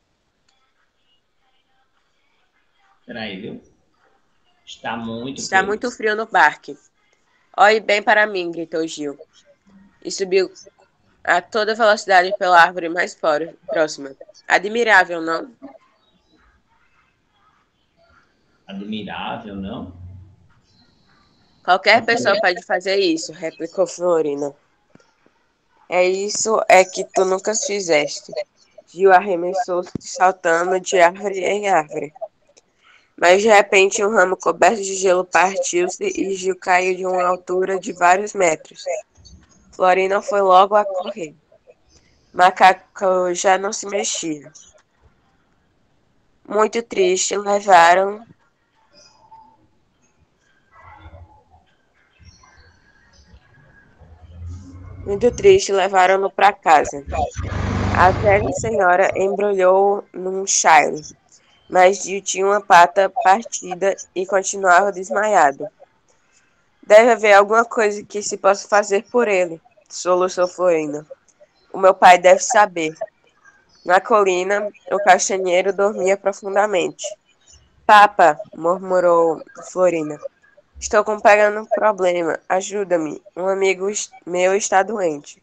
Peraí, viu? Está muito Está frio. muito frio no parque. Olhe bem para mim, gritou Gil. E subiu a toda velocidade pela árvore mais próxima. Admirável, não? Admirável, não? Qualquer pessoa pode fazer isso, replicou Florina. É isso é que tu nunca fizeste. Gil arremessou-se saltando de árvore em árvore. Mas de repente um ramo coberto de gelo partiu-se e Gil caiu de uma altura de vários metros. Florina foi logo a correr. Macaco já não se mexia. Muito triste, levaram Muito triste, levaram-no para casa. A velha senhora embrulhou num chale, mas Gil tinha uma pata partida e continuava desmaiado. Deve haver alguma coisa que se possa fazer por ele, soluçou Florina. O meu pai deve saber. Na colina, o castanheiro dormia profundamente. Papa, murmurou Florina. Estou com um pegando problema. Ajuda-me. Um amigo meu está doente.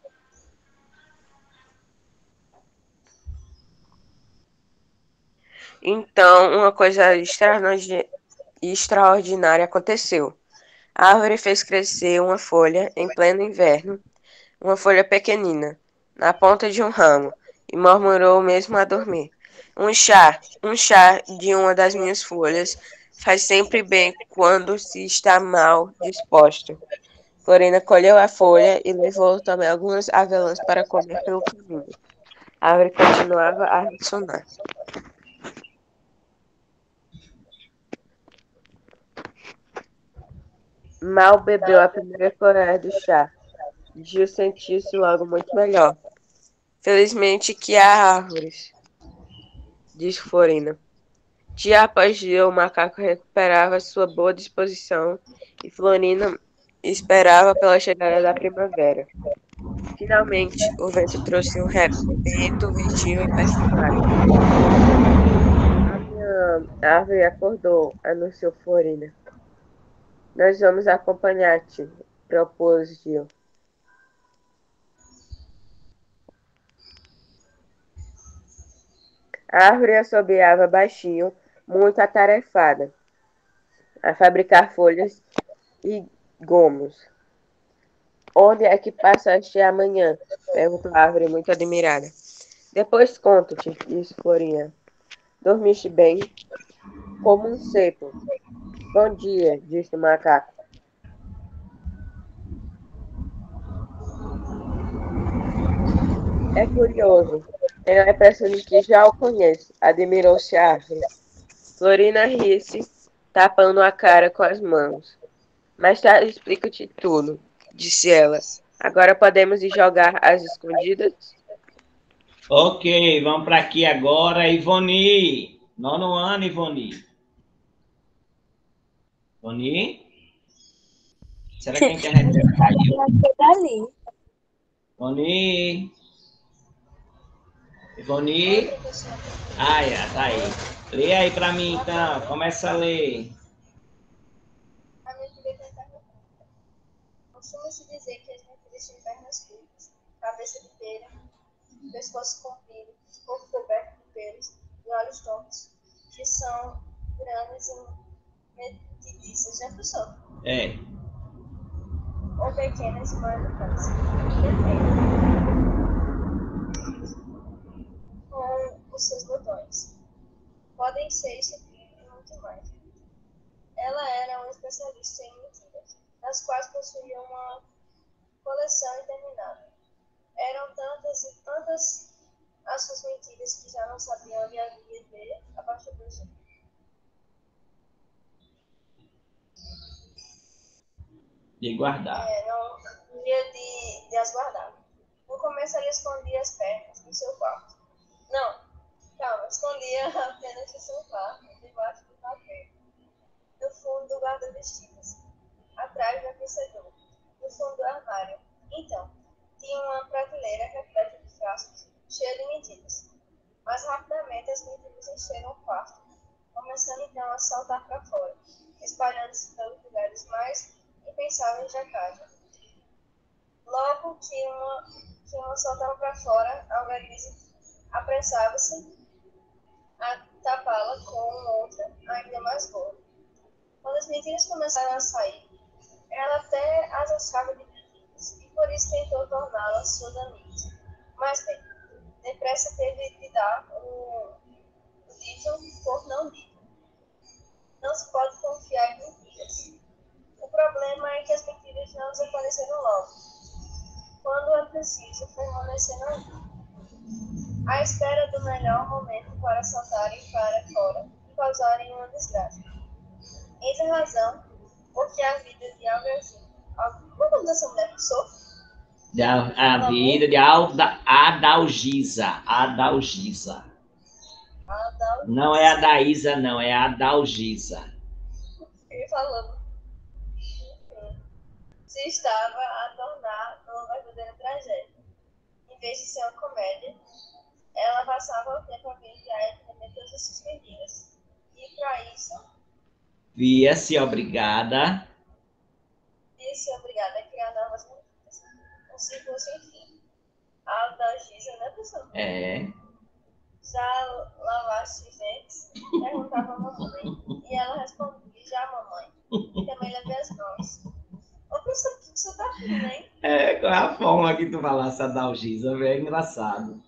Então, uma coisa extraordinária aconteceu. A árvore fez crescer uma folha em pleno inverno, uma folha pequenina, na ponta de um ramo, e murmurou mesmo a dormir. Um chá, um chá de uma das minhas folhas faz sempre bem quando se está mal disposto. Florina colheu a folha e levou também algumas avelãs para comer pelo caminho. A árvore continuava a ressonar. Mal bebeu a primeira colher do chá. Gil sentiu-se logo muito melhor. Felizmente que há árvores, disse Florina. Dia após dia, o macaco recuperava sua boa disposição e Florina esperava pela chegada da primavera. Finalmente, o vento trouxe um rebento, ventinho e perfumado. Amanhã, a árvore acordou, anunciou Florina. Nós vamos acompanhar-te, propôs Gil. A árvore assobiava baixinho, muito atarefada, a fabricar folhas e gomos. Onde é que passaste amanhã? Perguntou a árvore, muito admirada. Depois conto-te, disse Florinha. Dormiste bem? Como um cepo. Bom dia, disse o macaco. É curioso. Tenho a impressão de que já o conheço, admirou-se a árvore. Florina ri-se, tapando a cara com as mãos. Mais tarde explico-te tudo, disse ela. Agora podemos ir jogar às escondidas? Ok, vamos para aqui agora, Ivoni. Nono ano, Ivoni. Ivoni? Será que a internet deve caiu? Ivoni? Ivone? Ah, é, tá aí. Lê aí para mim, então. Começa a ler. A mentira tem perna curta. Costuma-se dizer que as mentiras têm pernas curtas, cabeça de pera, pescoço comprido, corpo coberto de pelos e olhos tontos, que são grandes e metediças, já pensou? É. Ou pequenas e mal educadas. Depende. Com os seus botões. Podem ser isso e muito mais. Ela era uma especialista em mentiras, nas quais possuía uma coleção interminável. Eram tantas e tantas as suas mentiras que já não sabiam onde havia de abaixo do chão. De guardar. É, não dia de, de as guardar. No começo ela escondia as pernas no seu quarto. Não, calma, escondia apenas no seu quarto, debaixo do papel, no fundo do guarda-vestidos, atrás do aquecedor, no fundo do armário. Então, tinha uma prateleira repleta de frascos, cheia de mentiras. Mas rapidamente as mentiras encheram o quarto, começando então a saltar para fora, espalhando-se pelos lugares mais impensáveis da casa. Logo que uma, que uma saltava para fora, a Algarize apressava-se a tapá-la com outra ainda mais boa. Quando as mentiras começaram a sair, ela até as achava divertidas e por isso tentou torná-las suas amigas. Mas bem, depressa teve de dar o, o dito por não dito. Não se pode confiar em mentiras. O problema é que as mentiras não desapareceram logo, quando é preciso permanecer na vida, à espera do melhor momento para saltarem para fora e causarem uma desgraça. Eis a razão porque a vida de Algazinho... Qual é o nome dessa mulher que sou? A, a vida de Alda, Adalgisa. Adalgisa. Adalgisa. Não é a Daísa, não. É a Adalgisa. Ele falando. Se estava a tornar uma verdadeira tragédia. Em vez de ser uma comédia, ela passava o tempo a vigiar e entender todas essas mentiras. E para isso... Via-se obrigada... Via-se obrigada a criar novas mentiras. Um círculo sem fim. A Adalgisa, né, pessoal? É. Já lavaste os dentes? Perguntava a mamãe. E ela respondia, já mamãe. E também lavei as mãos. Ô, professor, o que você tá rindo, hein? É, qual é a forma que tu falasse a Dalgisa? É engraçado.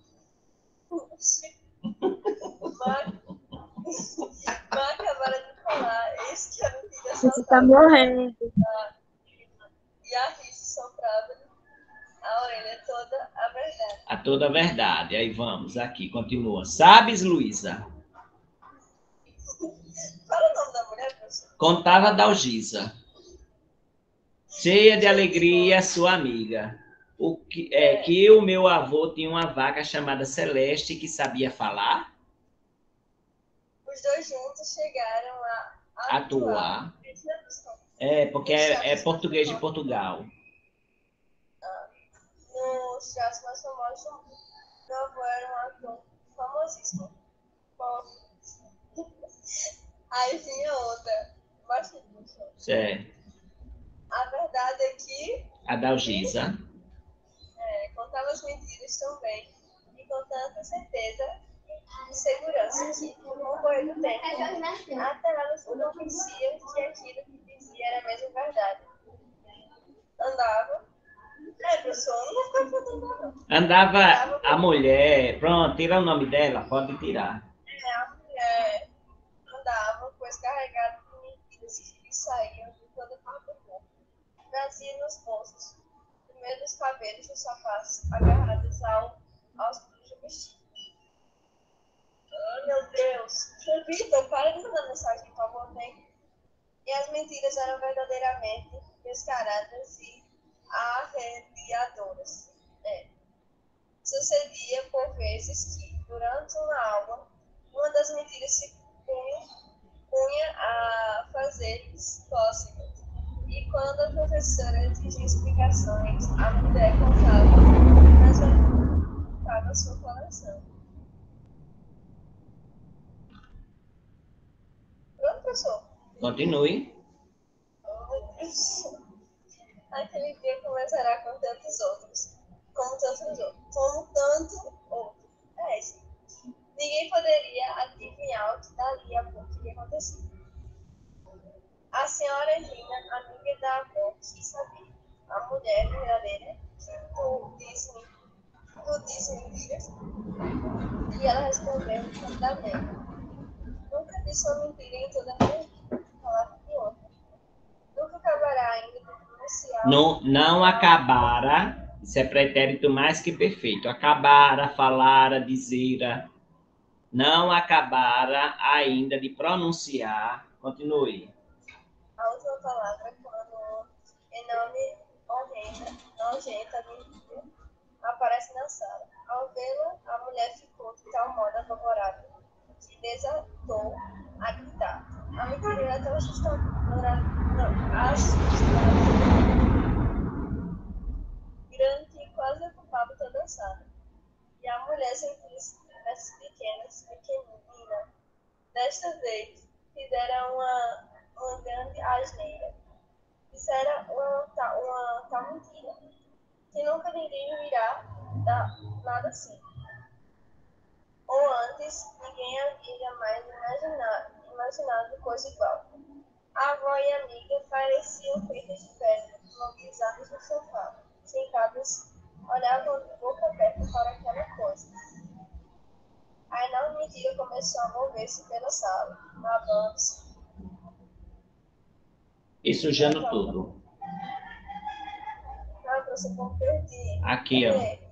Mas, mas acabaram de falar. Esse que a mentira Você soltava. tá morrendo. E a Risse soprava a orelha toda a verdade. A toda a verdade. Aí vamos, aqui, continua. Sabes, Luísa? Qual é o nome da mulher, professor? Contava a Dalgisa. Cheia de alegria, sua amiga. O que, é, que o meu avô tinha uma vaca chamada Celeste que sabia falar? Os dois juntos chegaram a, a atuar. atuar. É, porque é, é português de Portugal. Ah, nos teatros mais famosos do mundo. Meu avô era um ator famosíssimo. Bom, aí vinha outra. Certo. A verdade é que... A Dalgisa. É, contava as mentiras também. E com tanta certeza e segurança que, com o correr do tempo, até elas não conheciam que aquilo que dizia era mesmo verdade. Andava... É, professor, não vou ficar contando não. Andava, Andava a mulher... Pronto, tira o nome dela, pode tirar. É, a mulher andava, pois carregada de mentiras que saíam de toda parte do corpo. Trazia nos bolsos, no meio dos cabelos dos sapatos, agarrados ao, aos punhos do vestido. Oh, meu Deus! Vitor, para de mandar mensagem, por favor, né? E as mentiras eram verdadeiramente descaradas e arrediadoras. É. Sucedia, por vezes, que, durante uma aula, uma das mentiras se punha, punha a fazer-lhes cócegas. E quando a professora exigia explicações, a mulher contava, mas contava a sua coleção. professor. Continue. Aquele dia começará com tantos outros, como tantos outros, como tanto outro. É isso. Ninguém poderia adivinhar o que dali a pouco iria acontecer. A senhora Gina, amiga da avó, quis saber. A mulher verdadeira, que tu disse, tu disse mentiras? E ela respondeu rapidamente. Nunca disse uma mentira em toda a minha vida. Falava de outra. Nunca acabará ainda de pronunciar. Não, não acabara, isso é pretérito mais que perfeito. Acabara, falara, dizera. Não acabara ainda de pronunciar. Continue. A última palavra quando enorme, horrenda, nojenta, mentira aparece na sala. Ao vê-la, a mulher ficou de tal modo apavorada que desatou a gritar. A mentira era tão assustadora, não, assustadora, grande que quase ocupava toda a sala. E a mulher sentiu-se essas pequenas, pequenina. Desta vez, fizera uma, uma grande asneira. Dissera uma, ta- uma tal mentira, que nunca ninguém virá dar nada assim. Ou antes, ninguém havia jamais imaginado, imaginado coisa igual. A avó e a amiga pareciam feitas de pedra, imobilizadas no sofá, sentadas, olhavam de boca aberta para aquela coisa. A enorme mentira começou a mover-se pela sala, babando-se. E sujando tudo. Ah, professor, como perdi. Aqui, ó. É,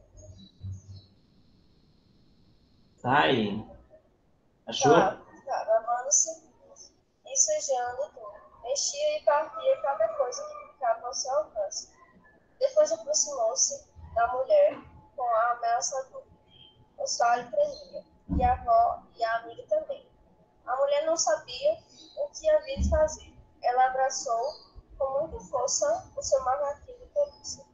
Tá aí. Achou? tá, tá, babando-se e sujando tudo. Mexia e partia cada coisa que ficava ao seu alcance. Depois aproximou-se da mulher com a ameaçadora. O sol tremia, e a avó e a amiga também. A mulher não sabia o que havia de fazer. Ela abraçou com muita força o seu macaquinho de pelúcia.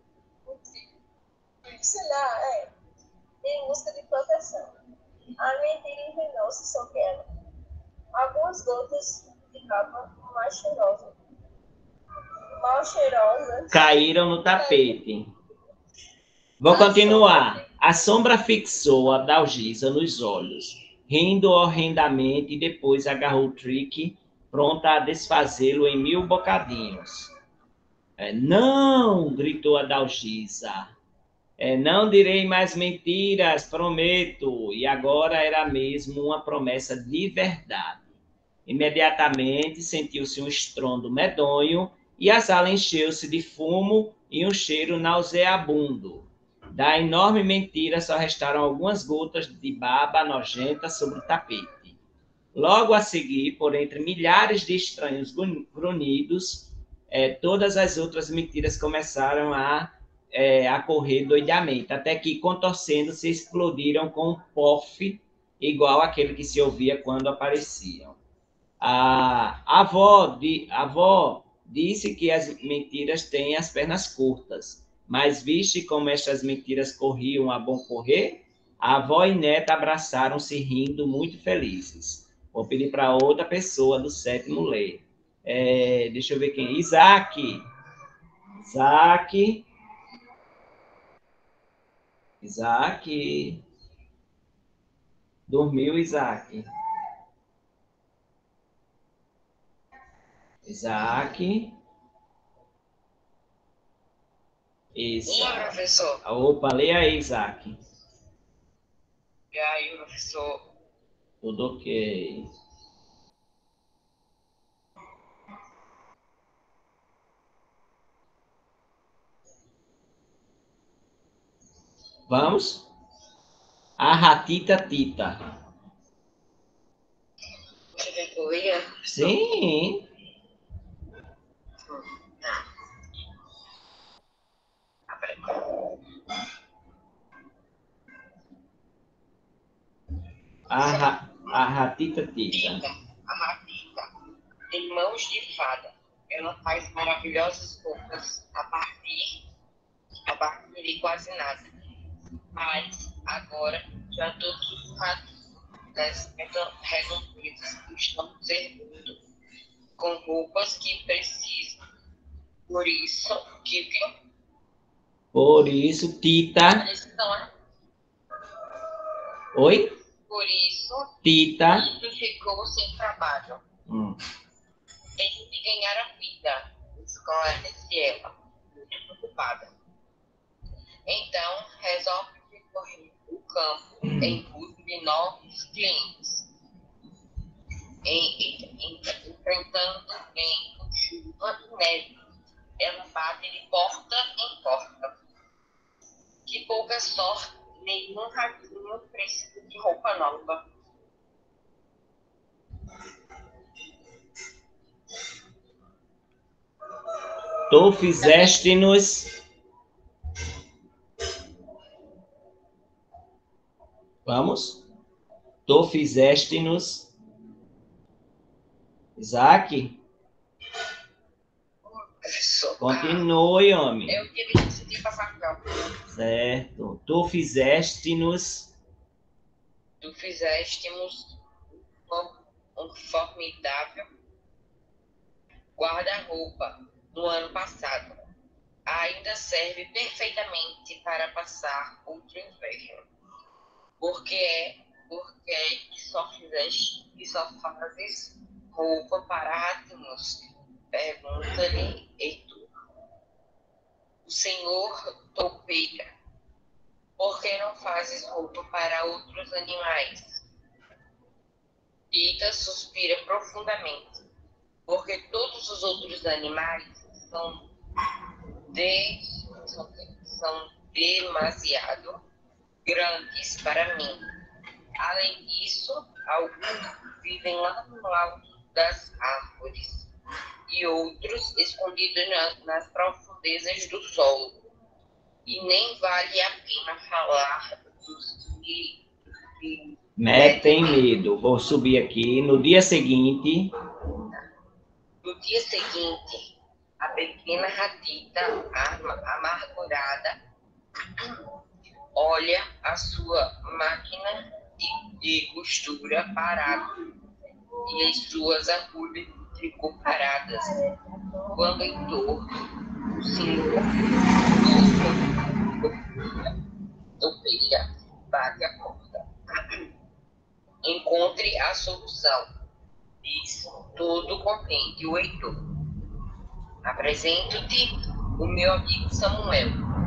Sei lá, é, em busca de proteção. A mentira inclinou-se sobre ela. Algumas gotas de baba mais cheirosa, mal cheirosa, Caíram no tapete. Vou continuar. A sombra fixou a Dalgisa nos olhos, rindo horrendamente, e depois agarrou Trick, pronta a desfazê-lo em mil bocadinhos. É, não! Gritou a Dalgisa. É, não direi mais mentiras, prometo. E agora era mesmo uma promessa de verdade. Imediatamente sentiu-se um estrondo medonho e a sala encheu-se de fumo e um cheiro nauseabundo. Da enorme mentira só restaram algumas gotas de baba nojenta sobre o tapete. Logo a seguir, por entre milhares de estranhos grunhidos, eh, todas as outras mentiras começaram a, eh, a correr doidamente, até que, contorcendo-se, explodiram com um pof igual àquele que se ouvia quando apareciam. A avó, de, a avó disse que as mentiras têm as pernas curtas, mas viste como estas mentiras corriam a bom correr? A avó e neta abraçaram-se rindo, muito felizes. Vou pedir para outra pessoa do sétimo ler. É, deixa eu ver quem. Isaac. Isaac. Isaac. Dormiu, Isaac. Isaac. Isso. Sim, professor. Opa, leia aí, Isaac. E aí, professor? Tudo ok. Vamos? A ratita tita. Você quer que eu leia? Sim. A, ra, a ratita tita. Tita, a ratita, tem mãos de fada. Ela faz maravilhosas roupas a partir, a partir de quase nada. Mas agora já todos os ratos das redonditas estão servindo com roupas que precisam. Por isso, que Por isso, Tita. Oi? Por isso, Tita. Tito ficou sem trabalho. Hum. Tem que ganhar a vida, esclarece ela, muito preocupada. Então, resolve percorrer o campo em busca de novos clientes. Em, em, enfrentando vento, chuva e neve, ela bate de porta em porta. Que pouca sorte, nenhum ratinho precisa de roupa nova. Tu fizeste-nos. Vamos? Tu fizeste-nos. Isaac? Continue, homem. Eu queria decidir passar campo. Certo. Tu fizeste-nos. Tu fizeste-nos um formidável guarda-roupa no ano passado. Ainda serve perfeitamente para passar outro inverno. Porque é, porque é que só fizeste, que só fazes roupa para ratinhos? Pergunta-lhe Heitor. O senhor toupeira, por que não fazes roupa para outros animais? Tita suspira profundamente, porque todos os outros animais são, de, são, são demasiado grandes para mim. Além disso, alguns vivem lá no alto das árvores e outros escondidos na, nas profundezas do solo. E nem vale a pena falar dos que, que metem medo. Vou subir aqui. No dia seguinte. No dia seguinte, a pequena ratita amargurada olha a sua máquina de, de costura parada e as suas agulhas ficou paradas. Quando Heitor, o senhor toupeira, bate a porta. Encontre a solução, diz todo contente o Heitor. Apresento-te o meu amigo Samuel,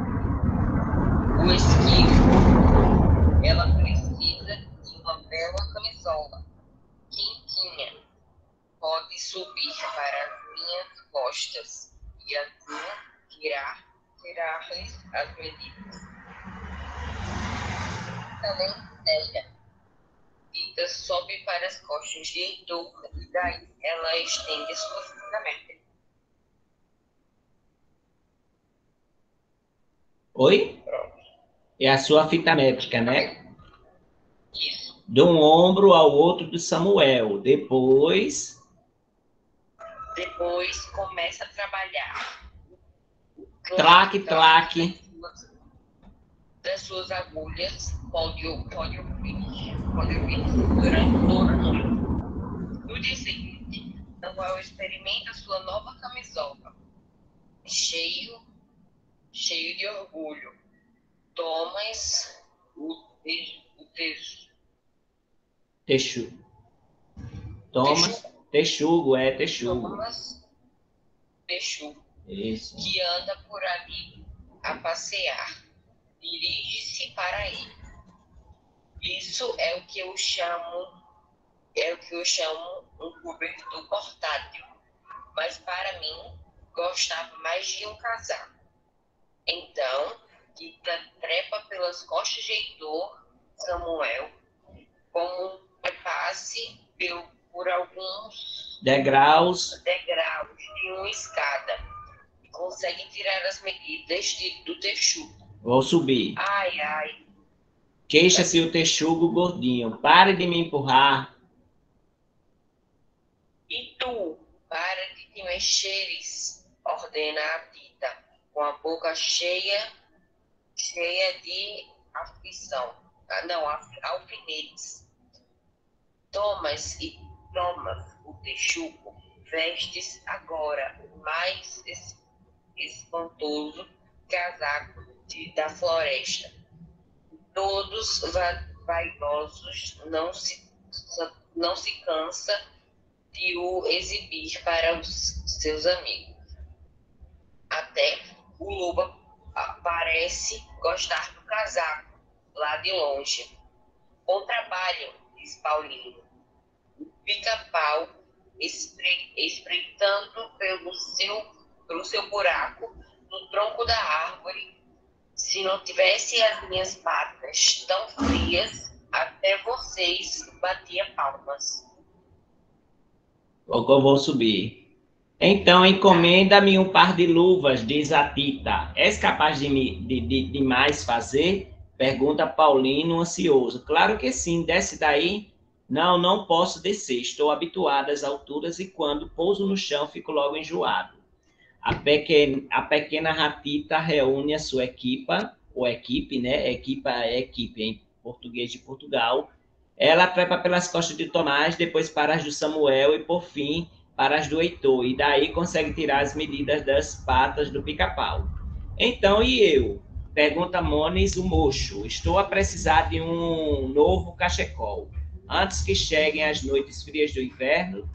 o esquivo. Ela precisa de uma bela camisola quentinha. Pode subir para as minhas costas e assim tirar, tirar-lhes as medidas. Excelente ideia. Tita sobe para as costas de Heitor e daí ela estende sua ferramenta. Oi? Pronto. É a sua fita métrica, né? Isso. De um ombro ao outro do Samuel. Depois. Depois começa a trabalhar. Traque, traque. Das suas agulhas, pode, pode ouvir, pode ouvir durante toda a noite. No dia seguinte, Samuel experimenta sua nova camisola, cheio, cheio de orgulho. Tomas o texo, o texo. Texugo. Thomas. Texugo, é texugo. Thomas Texugo. Isso. Que anda por ali a passear. Dirige-se para ele. Isso é o que eu chamo, é o que eu chamo um cobertor portátil. Mas para mim, gostava mais de um casaco. Então, Tita trepa pelas costas de Heitor, Samuel, como um repasse por alguns degraus, degraus de uma escada. E consegue tirar as medidas de, do texugo. Vou subir. Ai, ai. Queixa-se o texugo gordinho. Pare de me empurrar. E tu, para de te mexeres, ordena a Tita, com a boca cheia, cheia de aflição. Ah, não, alfinetes. Tomas e tomas o texugo vestes agora mais es- espantoso casaco de, da floresta. Todos va- vaidosos, não se, não se cansa de o exibir para os seus amigos. Até o lobo parece gostar do casaco, lá de longe. Bom trabalho, diz Paulino. O pica-pau, espre- espreitando pelo seu, pelo seu buraco no tronco da árvore. Se não tivesse as minhas patas tão frias, até vocês batia palmas. Logo eu vou subir. Então, encomenda-me um par de luvas, diz a Tita. És capaz de, me, de, de, de mais fazer? Pergunta Paulino, ansioso. Claro que sim, desce daí. Não, não posso descer. Estou habituado às alturas e quando pouso no chão fico logo enjoado. A pequena, a pequena ratita reúne a sua equipa, ou equipe, né? Equipa é equipe em português de Portugal. Ela trepa pelas costas de Tomás, depois para as do Samuel e, por fim, para as do Heitor. E daí consegue tirar as medidas das patas do pica-pau. Então, e eu? Pergunta Mones, o mocho. Estou a precisar de um novo cachecol. Antes que cheguem as noites frias do inverno,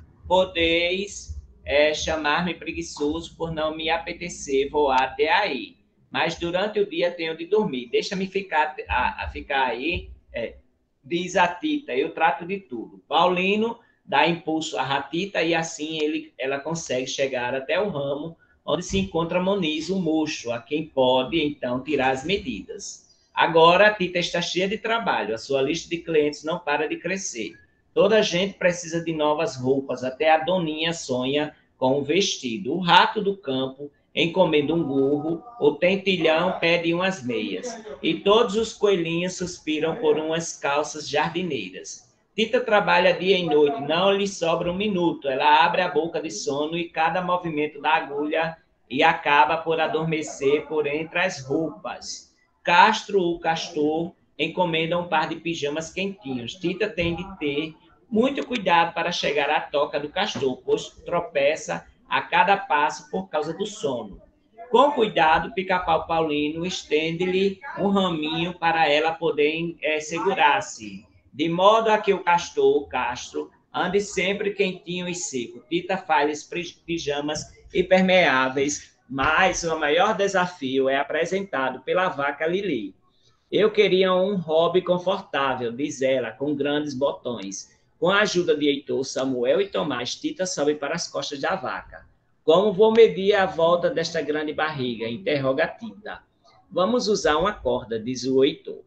podeis é, chamar-me preguiçoso por não me apetecer voar até aí. Mas durante o dia tenho de dormir. Deixa-me ficar, a, a ficar aí, é, diz a Tita. Eu trato de tudo. Paulino dá impulso à ratita e assim ele, ela consegue chegar até o ramo onde se encontra Moniz, o mocho, a quem pode, então, tirar as medidas. Agora, a Tita está cheia de trabalho, a sua lista de clientes não para de crescer. Toda a gente precisa de novas roupas, até a doninha sonha com um vestido. O rato do campo encomenda um gorro, o tentilhão pede umas meias, e todos os coelhinhos suspiram por umas calças jardineiras. Tita trabalha dia e noite, não lhe sobra um minuto. Ela abre a boca de sono e cada movimento da agulha e acaba por adormecer por entre as roupas. Castro, o castor, encomenda um par de pijamas quentinhos. Tita tem de ter muito cuidado para chegar à toca do castor, pois tropeça a cada passo por causa do sono. Com cuidado, Pica-Pau Paulino estende-lhe um raminho para ela poder é, segurar-se, de modo a que o castor, o Castro, ande sempre quentinho e seco. Tita faz pijamas impermeáveis, mas o maior desafio é apresentado pela vaca Lili. Eu queria um hobby confortável, diz ela, com grandes botões. Com a ajuda de Heitor, Samuel e Tomás, Tita sobe para as costas da vaca. Como vou medir a volta desta grande barriga? Interroga Tita. Vamos usar uma corda, diz o Heitor.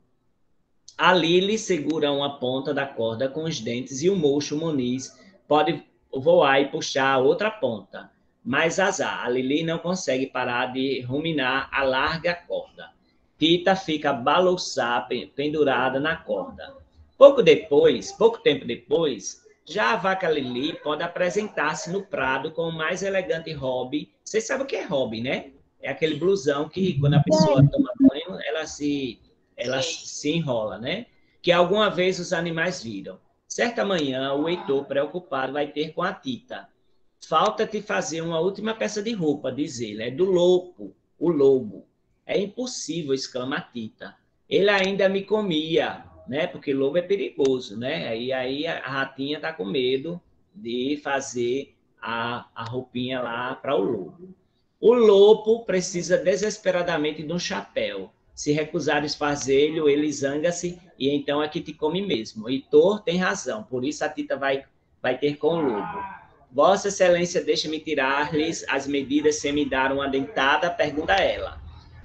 A Lili segura uma ponta da corda com os dentes e o mocho Moniz pode voar e puxar a outra ponta. Mas azar, a Lili não consegue parar de ruminar a larga corda. Tita fica a balouçar pendurada na corda. Pouco depois, pouco tempo depois, já a vaca Lili pode apresentar-se no prado com o mais elegante hobby. Você sabe o que é hobby, né? É aquele blusão que quando a pessoa toma banho, ela se... ela se enrola, né? Que alguma vez os animais viram. Certa manhã, o Heitor, preocupado, vai ter com a Tita. Falta-te fazer uma última peça de roupa, diz ele. É do lobo, o lobo. É impossível, exclama a Tita. Ele ainda me comia, né? Porque lobo é perigoso, né? E aí a ratinha tá com medo de fazer a, a roupinha lá para o lobo. O lobo precisa desesperadamente de um chapéu. Se recusares fazê-lo, ele zanga-se e então é que te come mesmo. Heitor tem razão, por isso a Tita vai, vai ter com o lobo. Vossa Excelência, deixa-me tirar-lhes as medidas sem me dar uma dentada, pergunta ela.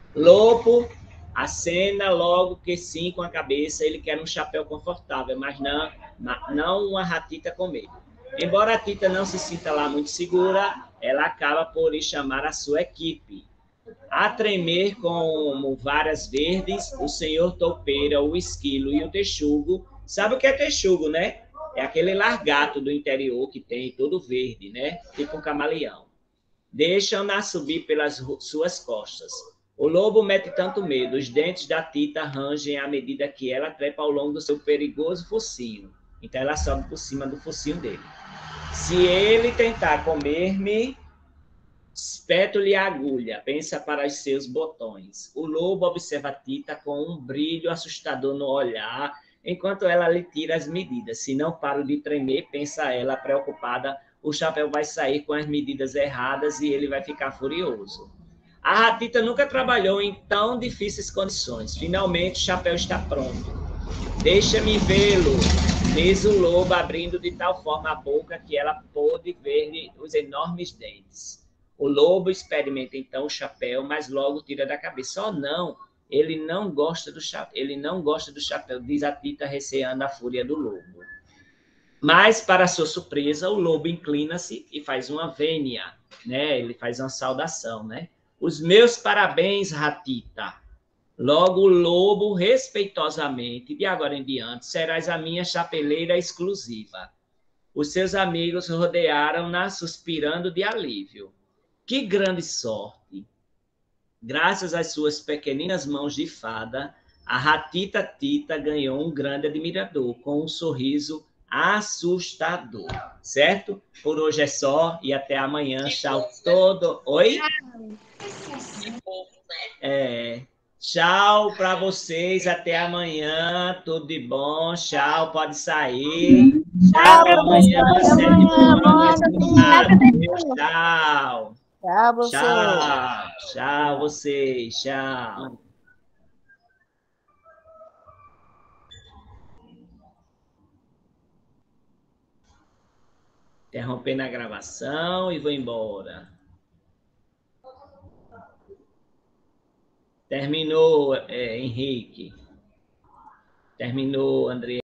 Lobo acena logo que sim com a cabeça, ele quer um chapéu confortável, mas não, não uma ratita com medo. Embora a Tita não se sinta lá muito segura, ela acaba por chamar a sua equipe. A tremer como varas verdes, o senhor Toupeira, o esquilo e o texugo. Sabe o que é texugo, né? É aquele largato do interior que tem todo verde, né? Tipo um camaleão. Deixam-na subir pelas suas costas. O lobo mete tanto medo, os dentes da Tita rangem à medida que ela trepa ao longo do seu perigoso focinho. Então ela sobe por cima do focinho dele. Se ele tentar comer-me, espeto-lhe a agulha, pensa para os seus botões. O lobo observa Tita com um brilho assustador no olhar, enquanto ela lhe tira as medidas. Se não paro de tremer, pensa ela preocupada, o chapéu vai sair com as medidas erradas e ele vai ficar furioso. A ratita nunca trabalhou em tão difíceis condições. Finalmente, o chapéu está pronto. Deixa-me vê-lo, diz o lobo, abrindo de tal forma a boca que ela pôde ver-lhe os enormes dentes. O lobo experimenta então o chapéu, mas logo tira da cabeça. Oh, não, ele não gosta do chapéu, ele não gosta do chapéu, diz a Tita, receando a fúria do lobo. Mas, para sua surpresa, o lobo inclina-se e faz uma vênia, né? Ele faz uma saudação, né? Os meus parabéns, ratita. Logo o lobo, respeitosamente, de agora em diante, serás a minha chapeleira exclusiva. Os seus amigos rodearam-na, suspirando de alívio. Que grande sorte! Graças às suas pequeninas mãos de fada, a ratita Tita ganhou um grande admirador, com um sorriso assustador. Certo? Por hoje é só e até amanhã. Tchau todo. Oi? É. Tchau para vocês, até amanhã, tudo de bom, tchau, pode sair. Tchau, até amanhã, tchau. Tchau, você. Tchau, tchau, vocês, tchau. Interrompendo a gravação e vou embora. Terminou, é, Henrique. Terminou, André.